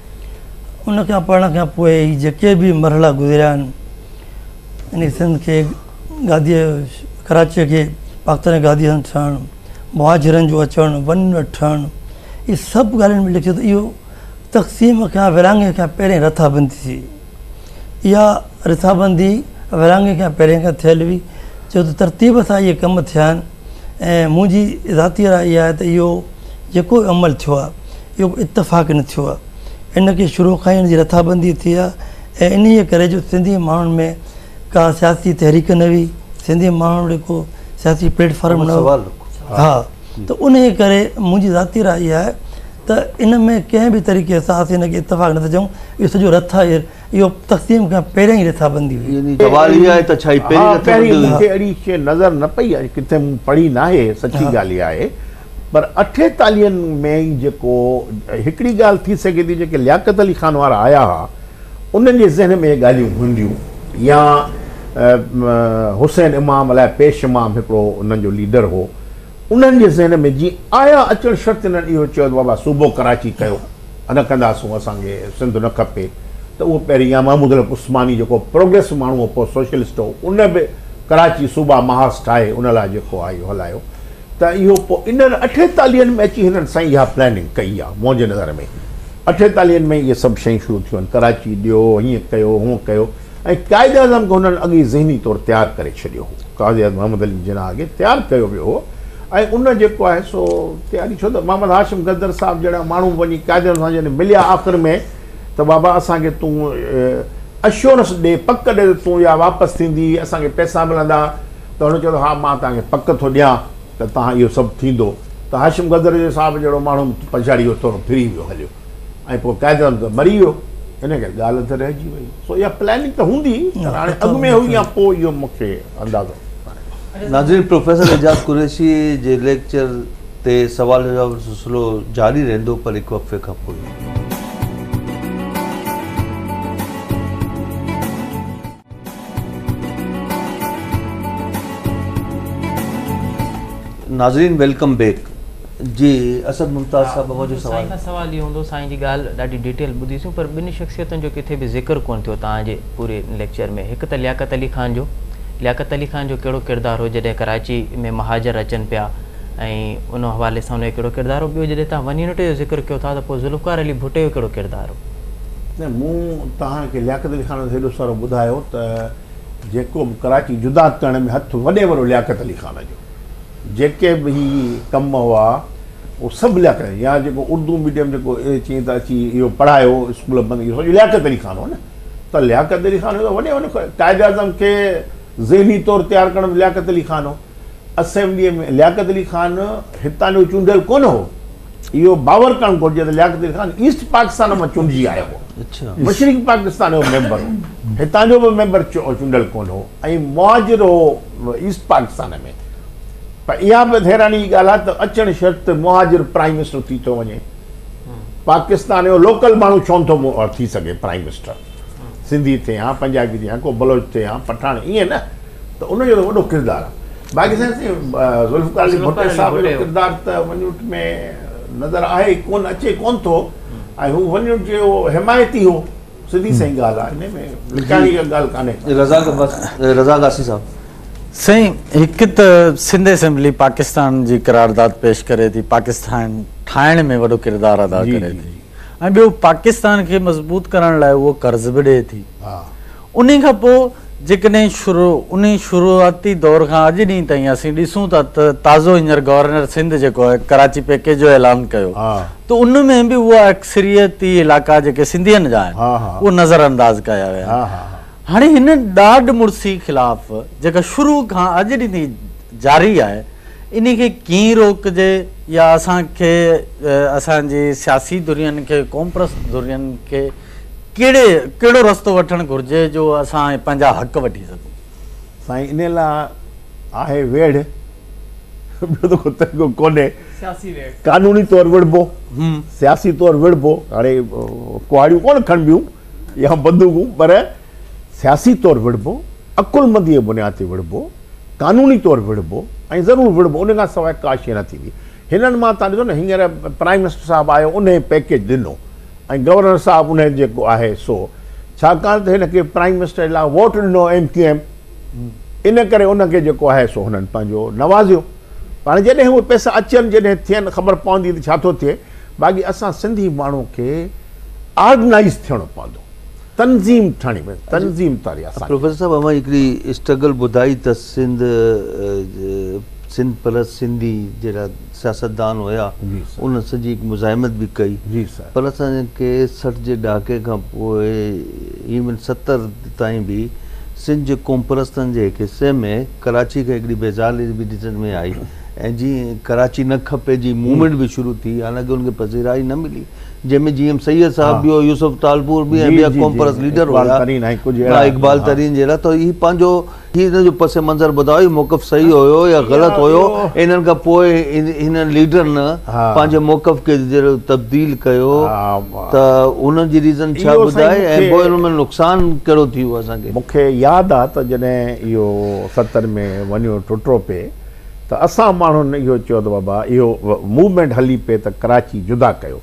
उन खां पढ़ण खां पोइ ही जेके बि मरहला गुज़रिया आहिनि इन सिंध खे गादीअ कराचीअ खे पाकिस्तान गादीअ ठहणु, मुहाजिरनि जो अचणु वञणु ठहणु, इहे सभु ॻाल्हियुनि में लिखियो त इहो तक़सीम खां विरहाङे खां पहिरें रथाबंदी थी, इहा रथाबंदी विरहाङे खां पहिरें खां थियल हुई, छो त तरतीब सां इहे कम थिया आहिनि। ऐं मुंहिंजी ज़ाती राय इहा आहे त इहो जेको अमल थियो आहे इहो इतफ़ाक़ न थियो आहे, इनखे शुरू खां ई हिन जी रथाबंदी थी आहे, ऐं इन करे जो सिंधी माण्हुनि में का सियासी तहरीक न हुई, सिंधी माण्हुनि वटि को सियासी प्लेटफॉर्म न हो। हा, त उन करे मुंहिंजी ज़ाती राय इहा आहे त इन में कंहिं बि तरीक़े सां असीं हिनखे इतफ़ाक़ नथा चऊं, इहो सॼो रथ आहे, इहो तक़सीम खां पहिरियों ई रथाबंदी हुई। अहिड़ी शइ नज़र न पई आहे, किथे मूं पढ़ी न आहे, सची ॻाल्हि इहा आहे। पर अठेतालीहनि में ई जेको हिकिड़ी ॻाल्हि थी सघे थी, जेके लियाकत अली ख़ान वारा आया हुआ उन्हनि जे ज़हन में इहे ॻाल्हियूं हूंदियूं, या हुसैन इमाम अलाए पेश इमाम हिकिड़ो उन्हनि जो लीडर हो, उन्हनि जे ज़हन में जीअं आया अचणु शर्त इन्हनि इहो चयो त बाबा सूबो कराची कयो, न कंदासूं असांखे सिंध न खपे त उहो पहिरीं या महमूद अल उस्मानी जेको प्रोग्रेस माण्हू हो पोइ सोशलिस्ट हो उन बि कराची सूबा महास ठाहे उन लाइ जेको आहे इहो हलायो त इहो पोइ इन अठेतालीहनि में अची हिननि साईं इहा प्लैनिंग कई आहे मुंहिंजे नज़र में अठेतालीहनि में इहे सभु शयूं शुरू थियूं आहिनि कराची ॾियो हीअं कयो हूअं कयो ऐं क़ाइदे आज़म खे हुननि अॻे ज़हनी तौरु तयारु करे छॾियो हो क़ाइदे आज़म मोहम्मद अली जिना अॻे तयारु कयो वियो हो ऐं उन जेको आहे सो तयारी छो त मोहम्मद हाशिम गदर साहिबु जहिड़ा माण्हू वञी क़ाइदे आज़म सां जॾहिं मिलिया आख़िर में त बाबा असांखे तूं अश्योरेंस ॾे पक ॾे तूं इहा वापसि थींदी असांखे पैसा मिलंदा त हुन चयो हा मां तव्हांखे पक थो ॾियां त तव्हां इहो सभु थींदो त हाशिम गदर जे साहिब जहिड़ो माण्हू पछाड़ी वियो थोरो फिरी वियो हलियो ऐं पोइ क़ाइदे आज़म त मरी वियो इन करे ॻाल्हि त रहिजी वई सो इहा प्लैनिंग त हूंदी हाणे अॻु में हुई या पोइ इहो मूंखे अंदाज़ो नाज़रीन प्रोफेसर एजाज़ कुरैशी जे लेक्चर ते सवाल जवाब सिलसिलो जारी रहंदो पर हिकु वक़्फ़े खां पोइ नाज़रीन वेलकम बैक जी असद मुमताज़ साहब मुंहिंजो सवाल साईं सवाल इहो हूंदो साईं जी ॻाल्हि ॾाढी डिटेल ॿुधीसीं पर ॿिनि शख़्सियतुनि जो किथे बि ज़िक्र कोन थियो तव्हांजे पूरे लेक्चर में हिकु त लियाकत अली ख़ान जो लियाकत अली ख़ान जो कहिड़ो किरदारु हो जॾहिं कराची में महाजर अचनि पिया ऐं उन हवाले सां हुनजो कहिड़ो किरदारु हो ॿियो जॾहिं तव्हां वनी नोटे जो ज़िक्र कयो था त पोइ ज़ुल्फ़कार अली भुट्टे जो कहिड़ो किरदारु हो न मूं तव्हांखे लियाकत अली ख़ान हेॾो सारो ॿुधायो त जेको बि कराची जुदा करण में हथु वॾे वॾो लियाकत अली ख़ान जो जेके बि कम हुआ उहो सभु लियाकत या जेको उर्दू मीडियम जेको चई त अची इहो पढ़ायो स्कूल बंदि कयो लियाकत अली ख़ान हो न त लियाकत अली ख़ान वॾे वॾे क़ाइदे आज़म खे ज़हनी तौरु तयारु करण में लियाकत अली ख़ान हो असेंबलीअ में लियाकत अली ख़ान हितां जो चूंडियल कोन हो इहो बावर करणु घुरिजे त लियाकत अली ख़ान ईस्ट पाकिस्तान मां चूंडिजी आयो हो मशरिक़ी पाकिस्तान जो मेंबर हो हितां जो बि मेंबर चूंडियल कोन हो ऐं मुहाजिर हो ईस्ट पाकिस्तान में पर इहा बि हैरानी जी ॻाल्हि आहे त अचणु शर्त मुहाजिर प्राइम मिनिस्टर थी थो वञे पाकिस्तान जो लोकल माण्हू छो नथो थी सघे प्राइम मिनिस्टर सिंधी थिए हा पंजाबी थिए हा को बलोच थिए हा पठान ईअं न त उनजो त वॾो किरदारु आहे बाक़ी साईं ज़ुल्फ़कार अली भुट्टे साहिब जो किरदारु त वञूट में नज़र आहे कोन अचे कोन थो ऐं हू वञूट जो हिमायती हो सिधी सही ॻाल्हि आहे हिन में लिकाइणी ॻाल्हि कान्हे रज़ाक रज़ाक आसी साहब साईं हिकु त सिंध असेंबली पाकिस्तान जी करारदाद पेश करे थी पाकिस्तान ठाहिण में वॾो किरदारु अदा करे थी ऐं ॿियो पाकिस्तान खे मज़बूत करण लाइ उहो कर्ज़ बि ॾिए थी उन खां पोइ जेकॾहिं शुरू उन शुरूआती दौर खां अॼु ॾींहुं ताईं असीं ॾिसूं था त ताज़ो हींअर गवर्नर सिंध जेको आहे कराची पैकेज जो ऐलान कयो त उन में बि उहा अक्सरियती इलाइक़ा जेके सिंधियुनि जा आहिनि उहो नज़र अंदाज़ कया विया हाणे हिन ॾाढ मुड़सी ख़िलाफ़ जेका शुरू खां अॼु ॾींहुं जारी आहे इन खे कीअं रोकजे या असांखे असांजी सियासी दुनियनि खे क़ौमप्रस्त दुनियनि खे कहिड़े कहिड़ो रस्तो वठणु घुरिजे जो असां पंहिंजा हक़ वठी सघूं साईं इन लाइ आहे वेड़ ॿियो त को तरीक़ो कोन्हे कानूनी तौरु विड़बो सियासी तौरु विड़बो हाणे कुहाड़ियूं कोन खणबियूं या बंदूकूं पर सियासी तौरु विड़बो अकुलमंदीअ बुनियाद ते विड़बो कानूनी तौरु विड़बो ऐं ज़रूरु विड़बो उन खां सवाइ का शइ न थींदी हिननि मां तव्हां ॾिसो न हींअर प्राइम मिनिस्टर साहिबु आयो उन पैकेज ॾिनो ऐं गवर्नर साहिबु उन जेको आहे सो छाकाणि त हिनखे प्राइम मिनिस्टर लाइ वोट ॾिनो एम क्यू एम इन करे उनखे जेको आहे सो हुननि पंहिंजो नवाज़ियो हाणे जॾहिं उहे पैसा अचनि जॾहिं थियनि ख़बर पवंदी त छा थो थिए बाक़ी असां सिंधी माण्हू खे ऑर्गनाइज़ थियणो पवंदो तनज़ीम ठाहिणी पवंदी तनज़ीम तारी असां प्रोफेसर साहब अमां हिकिड़ी स्ट्रगल ॿुधाई त सिंध सिंध प्लस सिंधी जहिड़ा सियासतदान हुया उन सॼी हिकु मुज़ाहिमत बि कई जी सर पर असांखे सठि जे ॾहाके खां पोइ इवन सतरि ताईं बि सिंध जे क़ौमप्रस्तनि जे हिकु हिसे में कराची खे हिकिड़ी बेज़ारी बि ॾिसण में आई ऐं जीअं कराची न खपे जी मूवमेंट बि शुरू थी हालांकि उनखे पज़ीराई न मिली जंहिंमें जीअं सैयद साहब बि हो यूसुफ तालपुर बि ऐं ॿिया क़ौमप्रस्त लीडर हुआ इक़बाल तरीन जहिड़ा त हीउ पंहिंजो हीउ हिन जो पस मंज़र ॿुधायो हीउ मौक़िफ़ सही हुयो या ग़लति हुयो इन्हनि खां पोइ हिन लीडरनि पंहिंजे मौक़िफ़ खे जहिड़ो तब्दील कयो त उन्हनि जी रीज़न छा ॿुधाए ऐं पोइ हुन में नुक़सानु कहिड़ो थी वियो असांखे मूंखे यादि आहे त जॾहिं इहो सतरि में वञो टुटो पिए त असां माण्हुनि इहो चयो त बाबा इहो मूवमेंट हली पए त कराची जुदा कयो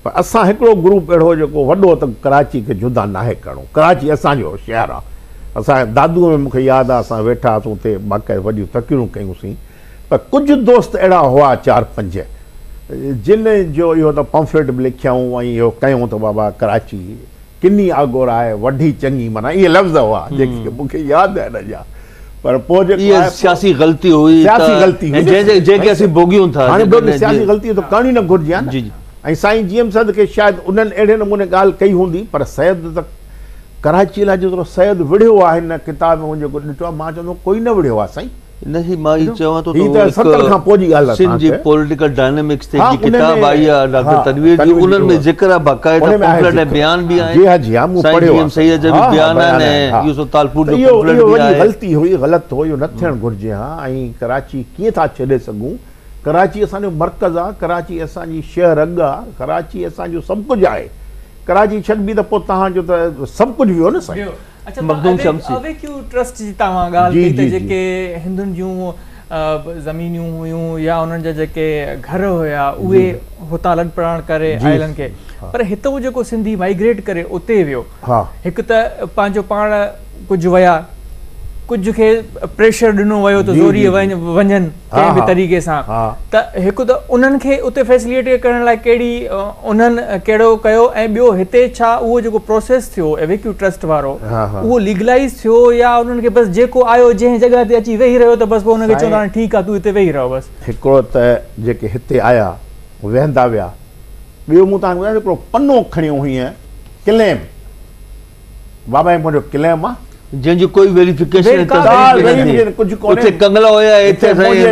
पर असां हिकिड़ो ग्रुप अहिड़ो जेको वॾो त कराची खे जुदा नाहे करिणो कराची असांजो शहर आहे असांजे दादूअ में मूंखे यादि आहे असां वेठा हुआसीं हुते बाक़ाइदा वॾियूं तकड़ियूं कयूंसीं पर कुझु दोस्त अहिड़ा हुआ चारि पंज जिन जो इहो त पम्फलेट बि लिखियऊं ऐं इहो कयूं त बाबा कराची किनी आगोर आहे वॾी चङी माना इहे लफ़्ज़ हुआ जेके मूंखे यादि आहिनि अञा पर पोइ जेको सियासी ग़लती हुई सियासी ग़लती जेके असीं भोॻियूं था हाणे सियासी ग़लती त करणी न घुरिजे हा न ऐं साईं जी एम सद खे शायदि उन्हनि अहिड़े नमूने ॻाल्हि कई हूंदी पर सैद त कराची लाइ जेतिरो सैद विढ़ियो आहे हिन किताब में जेको ॾिठो आहे मां चवंदो कोई न विढ़ियो आहे साईं नहीं मां ई चवां थो सतरि खां पोइ जी ॻाल्हि आहे सिंध जी पॉलिटिकल डायनेमिक्स ते जी किताब आई आहे डॉक्टर तनवीर जी उन्हनि में ज़िक्र आहे बाक़ाइदा पॉम्फलेट ऐं बयान बि आहिनि जी हा जी हा मूं पढ़ियो आहे सैयद जा बि बयान आहिनि ऐं यूसुफ तालपुर जो इहो पॉम्फलेट इहो बि वॾी आहे ग़लती हुई ग़लति हो इहो न थियणु घुरिजे हा ऐं कराची कीअं था छॾे सघूं कराची असांजो मर्कज़ आहे कराची असांजी शहर अॻु आहे कराची असांजो सभु कुझु आहे कराची छॾिबी त पोइ तव्हांजो त सभु कुझु वियो न साईं मखदूम शमसी अवेक्यू ट्रस्ट जी तव्हां ॻाल्हि कई त जेके हिंदुनि जूं ज़मीनियूं हुयूं या उन्हनि जा जेके घर हुया उहे हुतां लॾ पढ़ण करे आयलनि खे पर हितां जेको सिंधी माइग्रेट करे उते वियो हिकु त पंहिंजो पाण कुझु विया कुझु खे प्रेशर ॾिनो वियो त ज़ोरी वञनि कंहिं बि तरीक़े सां त हिकु त उन्हनि खे उते फैसिलिटी करण लाइ कहिड़ी उन्हनि कहिड़ो कयो ऐं ॿियो हिते छा उहो जेको प्रोसेस थियो एवेक्यू ट्रस्ट वारो उहो लीगलाइज़ थियो या उन्हनि खे बसि जेको आयो जंहिं जॻह ते अची वेही रहियो त बसि पोइ हुनखे चवंदा हाणे ठीकु आहे तूं हिते वेही रहो बसि हिकिड़ो त जेके हिते आया वेहंदा विया ॿियो मूं तव्हांखे ॿुधायां हिकिड़ो पनो खणियो हुईं क्लेम बाबा मुंहिंजो क्लेम आहे जंहिंजी कोई वेरिफिकेशन कुझु कोन्हे उते कंगला हुया हिते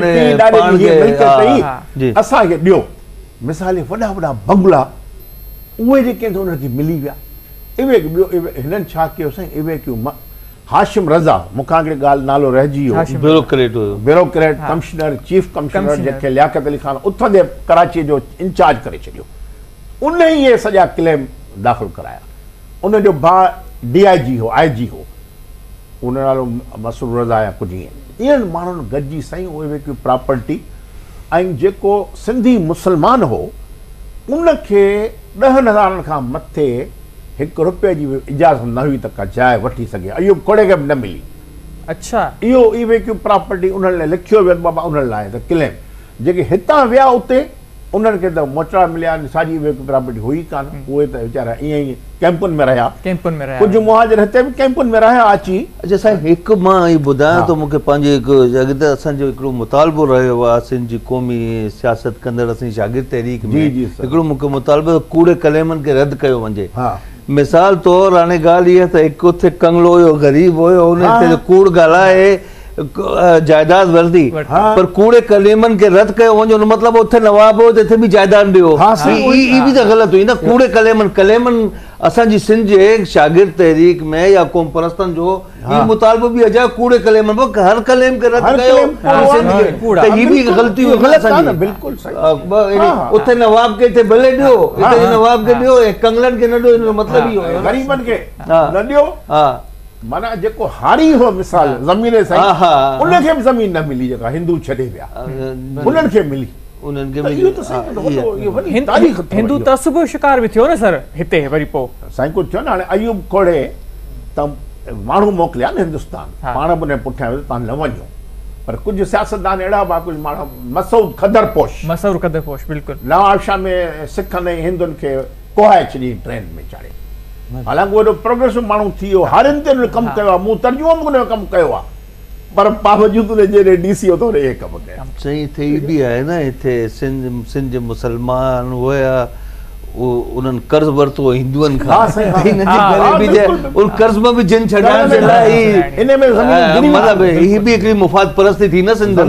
असांखे ॾियो मिसाल वॾा वॾा बंगला उहे जेके उन्हनि खे मिली विया इवे ॿियो हिननि छा कयो साईं इवे कयूं हाशिम रज़ा मूंखां हिकिड़ी ॻाल्हि नालो रहिजी वियो bureaucrat bureaucrat commissioner chief commissioner जंहिंखे लियाकत अली ख़ान उथंदे कराची जो इंचार्ज करे छॾियो उन ई इहे सॼा क्लेम दाख़िल कराया उनजो भाउ डी आई जी हो आई जी हो उन नालो मसूर रज़ा या कुझु ईअं इन्हनि माण्हुनि गॾिजी साईं उहे वेकियूं प्रॉपर्टी ऐं जेको सिंधी मुस्लमान हो उनखे ॾहनि हज़ारनि खां मथे हिकु रुपए जी इजाज़त न हुई त का जाइ वठी सघे इहो कोड़े खे बि न मिली अच्छा इहो ई वेकियूं प्रॉपर्टी उन्हनि लाइ लिखियो वियो बाबा उन्हनि लाइ त क्लेम जेके हितां विया उते उन्हनि खे त मोचड़ा मिलिया साॼी प्रॉपर्टी हुई कान उहे त वीचारा ईअं ई कैंपुनि में रहिया कैंपुनि में रहिया कुझु मुहाजिर हिते बि कैंपुनि में रहिया अची अच्छा साईं हिकु मां इहो ॿुधायां थो मूंखे पंहिंजे हिकु अॻिते असांजो हिकिड़ो मुतालबो रहियो आहे सिंध जी क़ौमी सियासत कंदड़ असीं शागिर्द तहरीक में हिकिड़ो मूंखे मुतालबो कूड़े कलेमनि खे रद्द कयो वञे मिसाल तौरु हाणे ॻाल्हि इहा त हिकु उते कंगलो हुयो ग़रीब हुयो हुन ते कूड़ ॻाल्हाए जायदाद वर्दी पर कूड़े कलेमनि खे रद्द कयो वञो मतिलबु उते नवाब हो त बि जायदाद ॾियो ई बि त ग़लति हुई न कूड़े कलेमनि कलेमनि असांजी सिंध जे शागिर्द तहरीक में या क़ौम परस्तनि जो ई मुतालबो बि अजायो कूड़े कलेमनि हर कलेम खे रद्द कयो त ही बि ग़लती हुई बिल्कुलु उते नवाब खे हिते भले ॾियो हिते नवाब खे ॾियो ऐं कंगलनि खे न ॾियो हिन जो मतिलबु इहो हुयो ग़रीबनि खे न ॾियो हा माना जेको हारी हो मिसाल ज़मीन साईं उनखे बि ज़मीन न मिली जेका हिंदू छॾे विया उन्हनि खे मिली उन्हनि खे मिली हिंदू तअस्सुब जो शिकार बि थियो न सर हिते वरी पोइ साईं कुझु थियो न हाणे अयूब खोड़े त माण्हू मोकिलिया न हिंदुस्तान पाण बि उन पुठियां वियो तव्हां न वञो पर कुझु सियासतदान अहिड़ा हुआ कुझु माण्हू मसूद खदरपोश मसूद खदरपोश बिल्कुलु नवाबशाह में सिखनि ऐं हिंदुनि खे कोहाए छॾी ट्रेन में चाढ़े हालांकि वॾो प्रोग्रेसिव माण्हू थी वियो हारियुनि ते हुन कमु कयो आहे मूं तर्जुमो बि हुन कमु कयो आहे पर बावजूद जॾहिं डी सी हुओ त कमु कया साईं हिते ई बि आहे न हिते सिंध सिंध जे मुस्लमान हुया उन्हनि कर्ज़ वरितो हिंदुअनि खां कर्ज़ में बि जिन छॾाइण जे लाइ मतिलबु ही बि हिकिड़ी मुफ़ाद परस्ती थी न सिंध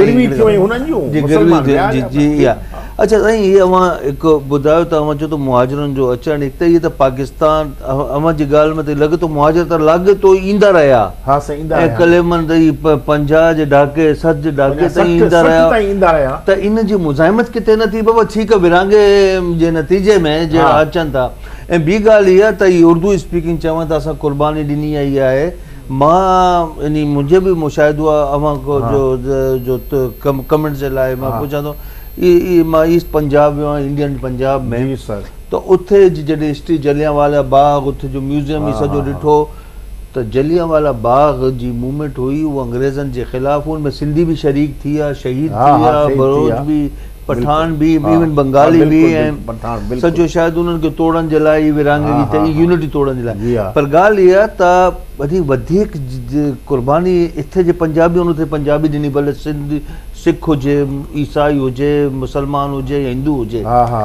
जी अच्छा साईं हीअ अवां हिकु ॿुधायो त अवां चओ त मुहाजिरनि जो अचणु हिकु त इहे त पाकिस्तान अवां जी ॻाल्हि में त लॻे थो मुहाजिर त लाॻे थो ईंदा रहिया ऐं कलेमनि ताईं पंजाह जे ॾहाके सठ जे ॾहाके ताईं ईंदा रहिया त इन जी मुज़ाहिमत किथे न थी बाबा ठीकु आहे विरहाङे जे नतीजे में जे अचनि था ऐं ॿी ॻाल्हि इहा त इहा उर्दू स्पीकिंग चवनि था असां क़ुर्बानी ॾिनी आहे इहा आहे मां इन मुंहिंजे बि मुशाहिदो आहे अवां जो कमेंट जे लाइ मां पुछां थो मां ईस्ट पंजाब वियो आहियां इंडियन पंजाब में तो त उथे जॾहिं हिस्ट्री जलियांवाला बाग उथे जो म्यूज़ियम ई सॼो ॾिठो त जलियांवाला बाग जी मूवमेंट हुई उहा अंग्रेज़नि जे ख़िलाफ़ हुन में सिंधी बि शरीक थी विया शहीद थी विया बलोच बि पठान बि इवन बंगाली बि ऐं सॼो शायदि उन्हनि खे तोड़ण जे लाइ विरांगरी त यूनिटी तोड़ण जे लाइ पर ॻाल्हि इहा त वधीक वधीक क़ुर्बानी हिते जे पंजाबियुनि उते पंजाबी ॾिनी भले सिंधी सिख हुजे ईसाई हुजे मुस्लमान हुजे या हिंदू हुजे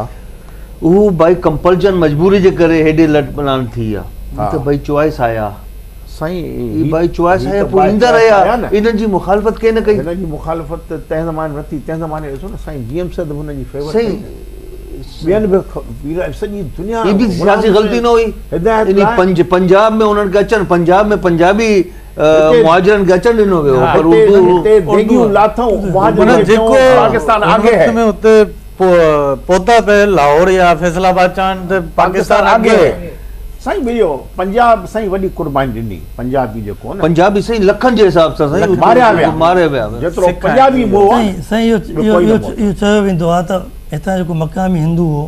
उहो भई कंपल्जन मजबूरी जे करे हेॾे लटपलान थी विया त भई चॉइस आया साईं भाई चॉइस है पोइ ईंदा रहिया इन्हनि जी मुखालफ़त कंहिं न कई हिन जी मुखालफ़त तंहिं ज़माने न थी तंहिं ज़माने ॾिसो न साईं जी एम सद हुन जी फेवर सही ॿियनि बि सॼी दुनिया ये भी सियासी ग़लती न हुई इन पंज पंजाब में उन्हनि खे अचनि पंजाब में पंजाबी मुहाजिरनि खे अचणु ॾिनो वियो पर उर्दू देगियूं लाथऊं मुहाजिर जेको पाकिस्तान आगे है में उते पोता पे लाहौर या फैसलाबाद चान त पाकिस्तान आगे साईं भैया पंजाब साईं वॾी कुर्बानी ॾिनी पंजाबी जेको न पंजाबी साईं लखनि जे हिसाब सां साईं मारिया विया मारे विया जेतिरो पंजाबी हो साईं इहो इहो चयो वेंदो आहे त हितां जेको मक़ामी हिंदू हो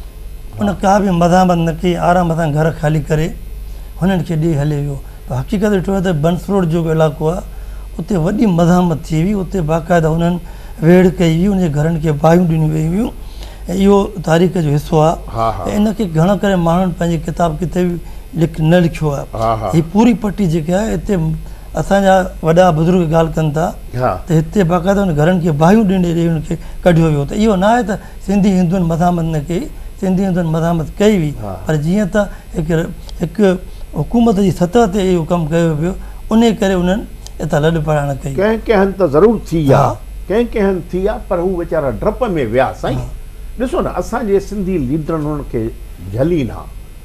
उन का बि मज़ामत न कई आराम सां घर ख़ाली करे हुननि खे ॾे हले वियो हक़ीक़त ॾिठो आहे त बंस रोड जेको इलाइक़ो आहे उते वॾी मज़ामत थी हुई उते बाक़ाइदा हुननि वेड़ कई हुई उनजे घरनि खे बाहियूं ॾिनियूं वेयूं हुयूं ऐं इहो तारीख़ जो हिसो आहे ऐं इनखे घणो करे माण्हुनि पंहिंजी किताब किथे बि लिख न लिखियो आहे हीअ पूरी पटी जेकी आहे हिते असांजा वॾा बुज़ुर्ग ॻाल्हि कनि था त हिते बाक़ाइदा हुन घरनि खे बाहियूं ॾिने ॾेई हुनखे कढियो वियो त इहो न आहे त सिंधी हिंदुअनि मज़ामत न कई सिंधी हिंदुअनि मज़ामत कई हुई पर जीअं त हिकु हिकु हुकूमत जी सतह ते इहो कमु कयो वियो उन करे उन्हनि हितां लॾ पढ़ाइण कई कंहिं कंहिं हंधि त ज़रूरु थी आहे कंहिं कंहिं हंधि थी आहे पर हू वीचारा डप में विया साईं ॾिसो न असांजे सिंधी लीडरनि हुननि खे झली न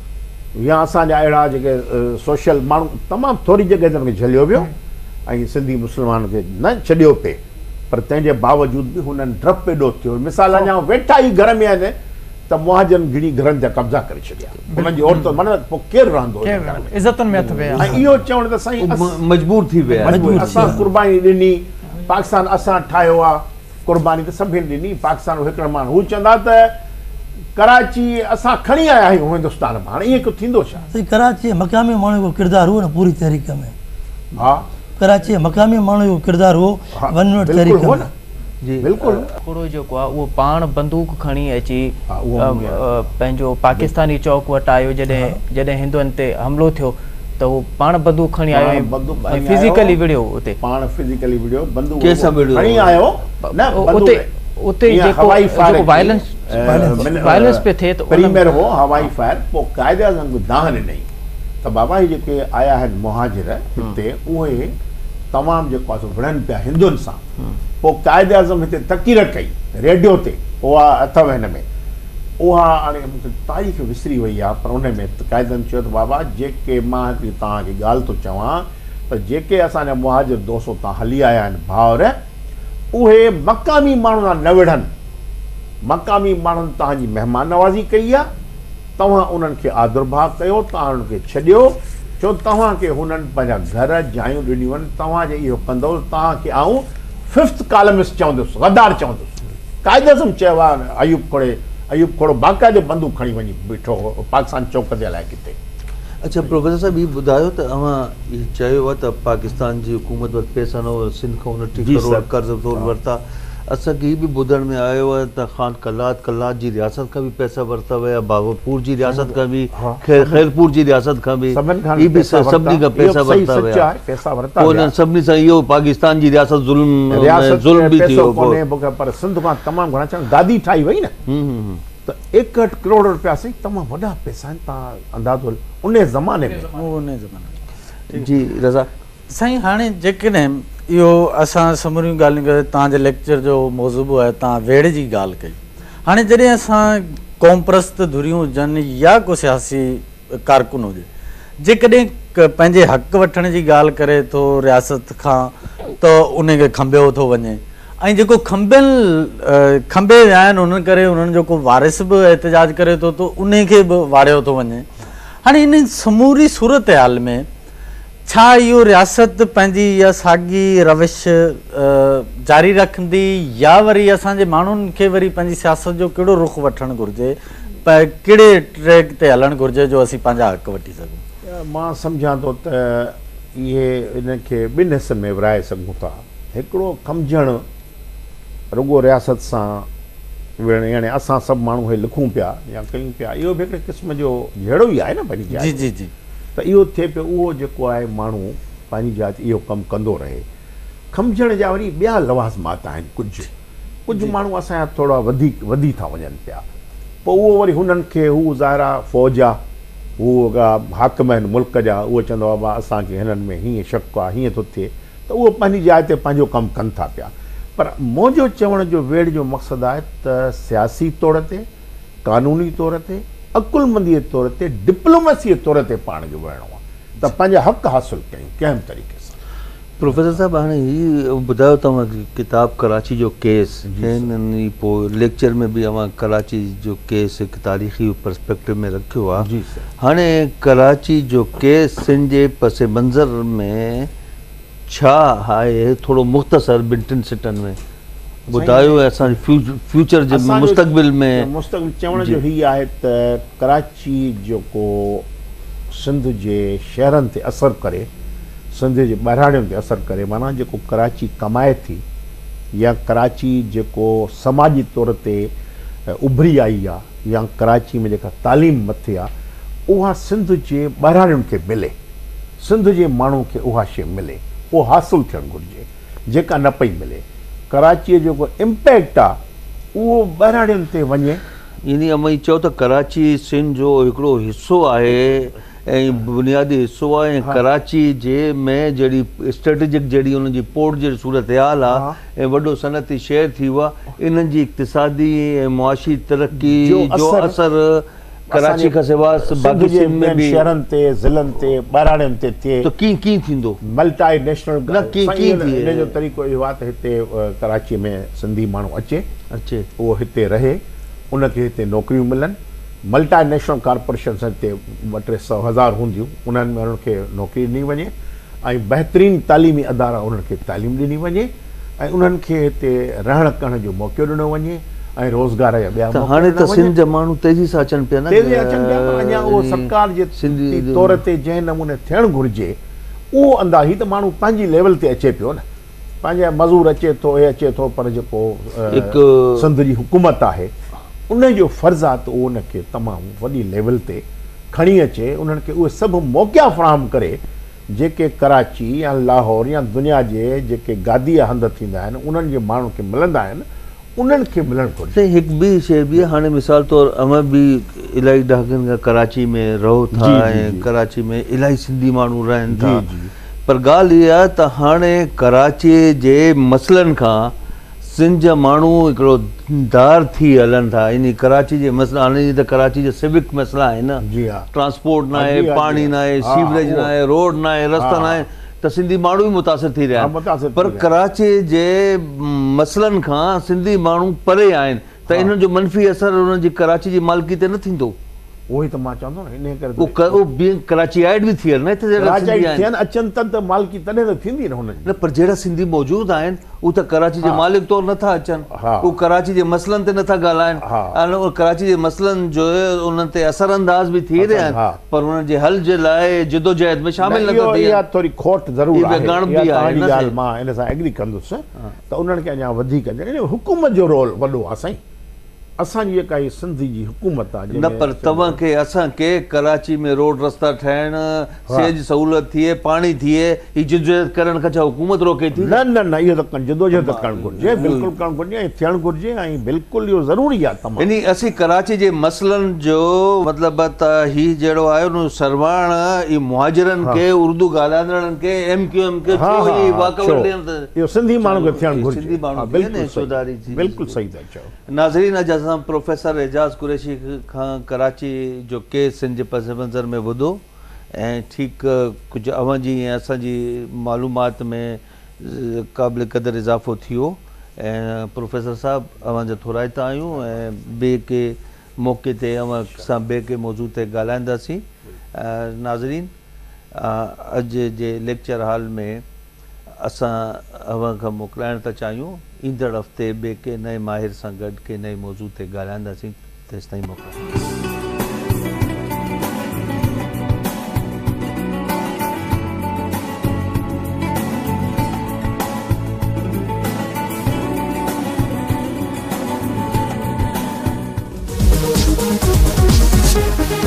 या असांजा अहिड़ा जेके सोशल माण्हू तमामु थोरी जॻह ते हुनखे झलियो वियो ऐं सिंधी मुस्लमान खे न छॾियो पिए पर तंहिंजे बावजूदि बि हुननि डपु एॾो थियो मिसाल अञा वेठा ई घर में आहिनि त मुहाजिरनि घणी घरनि जा कब्ज़ा करे छॾिया हुननि जी औरत माना पोइ केरु रहंदो इज़तुनि में हथ विया ऐं इहो चवण त साईं मजबूर थी विया असां कुर्बानी ॾिनी पाकिस्तान असां ठाहियो आहे कुर्बानी त सभिनि ॾिनी पाकिस्तान हिकिड़ा माण्हू हू चवंदा त कराची असां खणी आया आहियूं हिंदुस्तान मां हाणे ईअं कुझु थींदो छा साईं कराची मक़ामी माण्हू जो किरदारु हुओ न पूरी तहरीक में हा कराची मक़ामी माण्हू जो किरदारु हुओ वन मिनट तहरीक में जी बिल्कुलु हिकिड़ो जेको आहे उहो पाण बंदूक खणी अची पंहिंजो पाकिस्तानी चौक वटि आयो जॾहिं जॾहिं हिंदुअनि ते हमिलो थियो त उहो पाण बंदूक खणी आयो ऐं फिज़िकली विड़ियो उते पाण फिज़िकली विड़ियो बंदूक कंहिंसां विड़ियो खणी आयो न उते उते जेको वायलेंस वायलेंस पे थिए त प्रीमियर हो हवाई फायर पोइ क़ाइदे आज़म दाह ॾिनई त बाबा ही जेके आया आहिनि मुहाजिर हिते उहे तमामु जेको आहे विढ़नि पिया हिंदुअनि सां पोइ क़ाइदे आज़म हिते तकीर कई रेडियो ते उहा अथव हिन में उहा हाणे मूंखे तारीख़ विसरी वई आहे पर उन में क़ाइदनि चयो त बाबा जेके मां हिकिड़ी तव्हांखे ॻाल्हि थो चवां त जेके असांजा मुहाजिर दोस्तो तव्हां हली आया आहिनि भाउर उहे मक़ामी माण्हुनि सां न विढ़नि मक़ामी माण्हुनि तव्हांजी महिमान नवाज़ी कई आहे तव्हां उन्हनि खे आदुर्भाव कयो तव्हां उन्हनि खे छॾियो छो तव्हांखे हुननि पंहिंजा घर जायूं ॾिनियूं आहिनि तव्हांजे इहो कंदो तव्हांखे आऊं फिफ्थ कॉलमिस्ट चवंदुसि गद्दार चवंदुसि क़ाइदे आज़म चयो आहे अयूब खोड़े अयूब खोड़ो बाक़ाइदे बंदूक खणी वञी बीठो पाकिस्तान चौक ते हलाए किथे अच्छा प्रोफेसर साहब हीउ ॿुधायो त अवां हीउ चयो आहे त पाकिस्तान जी हुकूमत वटि पैसा न हुआ सिंध खां उणटीह करोड़ कर्ज़ तौर वरिता असांखे हीउ बि ॿुधण में आयो आहे त ख़ान कलात कलात जी रियासत खां बि पैसा वरिता विया बाबरपुर जी रियासत खां बि ख़ैरपुर जी रियासत खां बि हीउ बि सभिनी खां पैसा वरिता विया पोइ उन्हनि सभिनी सां इहो पाकिस्तान जी रियासत ज़ुल्म ज़ुल्म बि थियो पर सिंध खां तमामु घणा चवनि गादी ठाही वई न त एकहठि करोड़ रुपया साईं तमामु वॾा पैसा आहिनि तव्हां अंदाज़ो उन ज़माने में उन ज़माने जी रज़ा साईं हाणे जेकॾहिं इहो असां समूरियूं ॻाल्हियूं करे तव्हांजे लेक्चर जो मौज़ूबो आहे तव्हां वेड़ जी ॻाल्हि कई हाणे जॾहिं असां क़ौम परस्त धुरियूं हुजनि या को सियासी कारकुन हुजे जेकॾहिं पंहिंजे हक़ वठण जी ॻाल्हि करे थो रियासत खां त उनखे खंबियो थो वञे ऐं जेको खंबियल खंबे विया आहिनि उन्हनि करे उन्हनि जो को वारिस बि एहतजाज करे थो त उन खे बि वाड़ियो थो वञे हाणे इन समूरी सूरत हाल में छा इहो रियासत पंहिंजी इहा साॻी रविश जारी रखंदी या वरी असांजे माण्हुनि खे वरी पंहिंजी सियासत जो कहिड़ो रुख़ वठणु घुरिजे कहिड़े ट्रैक ते हलणु घुरिजे जो असीं पंहिंजा हक़ वठी सघूं? मां सम्झां थो त इहे इनखे ॿिनि हिसनि में विराए सघूं था। हिकिड़ो कमजणु रुगो रियासत सां विढ़णु, यानी असां सभु माण्हू इहे लिखूं पिया या कयूं पिया, इहो बि हिकिड़े क़िस्म जो जहिड़ो ई आहे न पंहिंजी जाइ। जी जी जी। त इहो थिए पियो, उहो जेको आहे माण्हू पंहिंजी जाइ इहो कमु कंदो रहे। खमजण जा वरी ॿिया लवाज़मात आहिनि, कुझु कुझु माण्हू असांजा थोरा वधीक वधी था वञनि पिया, पोइ उहो वरी हुननि खे हू ज़ाहिरा फ़ौज आहे, हू हाकिम आहिनि मुल्क जा, उहो चवंदो आहे भाउ असांखे हिननि में हीअं शक आहे, हीअं थो थिए, त उहो पंहिंजी जाइ ते पंहिंजो कमु कनि था पिया। पर मुंहिंजो चवण जो वेड़ जो मक़सदु आहे त सियासी तौर ते, क़ानूनी तौर ते, अकुलमंदीअ तौर ते, डिप्लोमेसीअ तौर ते पाण खे विढ़णो आहे त पंहिंजा हक़ हासिलु कयूं कंहिं बि तरीक़े सां। प्रोफेसर साहब, हाणे हीउ ॿुधायो तव्हां किताब कराची जो केस, हिन पोइ लेक्चर में बि अवां कराची जो केस हिकु तारीख़ी पर्सपेक्टिव में रखियो आहे। जी सर। हाणे कराची जो केस सिंध जे पस मंज़र में छा आहे, थोरो मुख़्तसर ॿिनि टिनि सिटनि में ॿुधायो असांजे फ्यूचर जे मुस्तक़बिल में। मुस्तक़बिल चवण जो हीअ आहे त कराची जेको सिंध जे शहरनि ते असरु करे, सिंध जे ॿहिराड़ियुनि ते असरु करे, माना जेको कराची कमाए थी या कराची जेको समाजी तौर ते उभरी आई आहे या कराची में जेका तालीम मथे आहे, उहा सिंध जे ॿहिराड़ियुनि खे मिले, सिंध जे माण्हू खे उहा शइ मिले, उहो हासिलु थियणु घुरिजे जेका न पई मिले। कराचीअ जो जेको इम्पैक्ट आहे उहो ॿहिराड़ियुनि ते वञे। इन अमई चओ त कराची सिंध जो हिकिड़ो हिसो आहे ऐं बुनियादी हिसो आहे, ऐं कराची जे में जहिड़ी स्ट्रेटेजिक जहिड़ी उन्हनि जी पोर्ट जी सूरत हाल आहे ऐं वॾो सनअती शहर थी वियो आहे, इन्हनि जी इक़्तिसादी ऐं मुआशी तरक़ी जो असरु कराची खां सवाइ बाक़ी सिंध में बि शहरनि ते, ज़िलनि ते, ॿहिराड़ियुनि ते थिए त कीअं कीअं थींदो? मल्टाई नेशनल न कीअं कीअं थिए? हिन जो तरीक़ो इहो आहे त हिते कराचीअ में सिंधी माण्हू अचे अचे उहो हिते रहे, उनखे हिते नौकरियूं मिलनि। मल्टाई नेशनल कॉर्पोरेशन हिते ॿ टे सौ हज़ार हूंदियूं, उन्हनि में उन्हनि खे नौकरी ॾिनी वञे ऐं बहितरीनु तालीमी अदारा उन्हनि खे तालीम ॾिनी वञे ऐं उन्हनि खे हिते रहण करण जो मौक़ो ॾिनो वञे ऐं रोज़गार जा ॿिया। हाणे त सिंध जा माण्हू तेज़ी सां अचनि पिया न, तेज़ी अचनि पिया, पर अञा उहो सरकार जे सिंधी तौर ते जंहिं नमूने थियणु घुरिजे उहो अंदाज़, ही त माण्हू पंहिंजी लेवल ते अचे पियो न, पंहिंजा मज़ूर अचे थो, हे अचे थो, पर जेको हिकु सिंध जी हुकूमत आहे उन जो फ़र्ज़ु आहे त उहो उनखे तमामु वॾी लेवल ते खणी अचे, उन्हनि खे उहे सभु मौक़ा फ़राहम करे जेके कराची या लाहौर या दुनिया जे जेके गादीअ हंध थींदा आहिनि उन्हनि जे माण्हुनि खे मिलंदा आहिनि, उन्हनि खे मिलणु घुरिजे। हिकु ॿी शइ बि आहे, हाणे मिसाल तौरु अवां बि इलाही ॾहाकनि खां कराची में रहो था ऐं कराची में इलाही सिंधी माण्हू रहनि था, पर ॻाल्हि इहा आहे त हाणे कराचीअ जे मसइलनि खां सिंध जा माण्हू हिकिड़ो दार थी हलनि था। इन कराची जे मसइला, हाणे त कराची जा सिविक मसइला आहिनि न, जी हा, ट्रांसपोर्ट न आहे, पाणी न आहे, सीवरेज न आहे, रोड न आहे, रस्ता न आहे, त सिंधी माण्हू बि मुतासिर थी रहिया आहिनि, पर कराची जे मसइलनि खां सिंधी माण्हू परे आहिनि, त इन्हनि जो मनफ़ी असरु उन्हनि जी कराची जी मालिकी ते न थींदो। उहो ई त मां चवंदो न, इन करे कराचीआइट बि थी वञनि अचनि त त मालिकी तॾहिं त थींदी न हुननि न, पर जहिड़ा सिंधी मौजूदु आहिनि उहे त कराची जे मालिक तौरु नथा अचनि, उहे कराची जे मसइलनि ते नथा ॻाल्हाइनि, कराची जे मसइलनि जो उन्हनि ते असर अंदाज़ बि थी रहिया आहिनि, पर उन्हनि जे हल जे लाइ जिदोजहद में शामिल नथा थियनि। थोरी खोट ज़रूरु आहे, मां इन सां एग्री कंदुसि त उन्हनि खे अञा वधीक हुकूमत जो रोल वॾो आहे साईं। असांजी जेका हीअ सिंधी जी हुकूमत आहे न, पर तव्हांखे असांखे कराची में रोड रस्ता ठाहिण, सिहत जी सहूलियत थिए, पाणी थिए, ही जिदोजहद करण खां छा हुकूमत रोके थी? न न न, इहो त जिदोजहद करणु घुरिजे, बिल्कुलु करणु घुरिजे ऐं थियणु घुरिजे ऐं बिल्कुलु इहो ज़रूरी आहे तमामु। यानी असीं कराची जे मसइलनि जो मतिलबु त ही जहिड़ो आहे उन सरवाइण ई मुहाजिरनि खे, उर्दू ॻाल्हाईंदड़नि खे, एम क्यू एम खे इहो सिंधी माण्हू खे थियणु घुरिजे, सिंधी माण्हू बिल्कुलु सही था चओ। नाज़रीन, अॼु असां प्रोफेसर एजाज़ कुरैशी खां कराची जो केस सिंध जे पस मंज़र में ॿुधो ऐं ठीकु कुझु अवां जी ऐं असांजी मालूमात में क़ाबिल क़दुरु इज़ाफ़ो थियो ऐं प्रोफेसर साहब अवां जा थोराइता आहियूं ऐं ॿिए के मौक़े ते अवां सां ॿिए के मौज़ू ते ॻाल्हाईंदासीं। नाज़रीन, अॼु जे लेक्चर हॉल में असां अवां खां मोकिलाइण था चाहियूं ईंदड़ हफ़्ते ॿिए के नए माहिर सां गॾु के नए मौज़ू ते ॻाल्हाईंदासीं। तेसिताईं मोकिलियो। Thank you.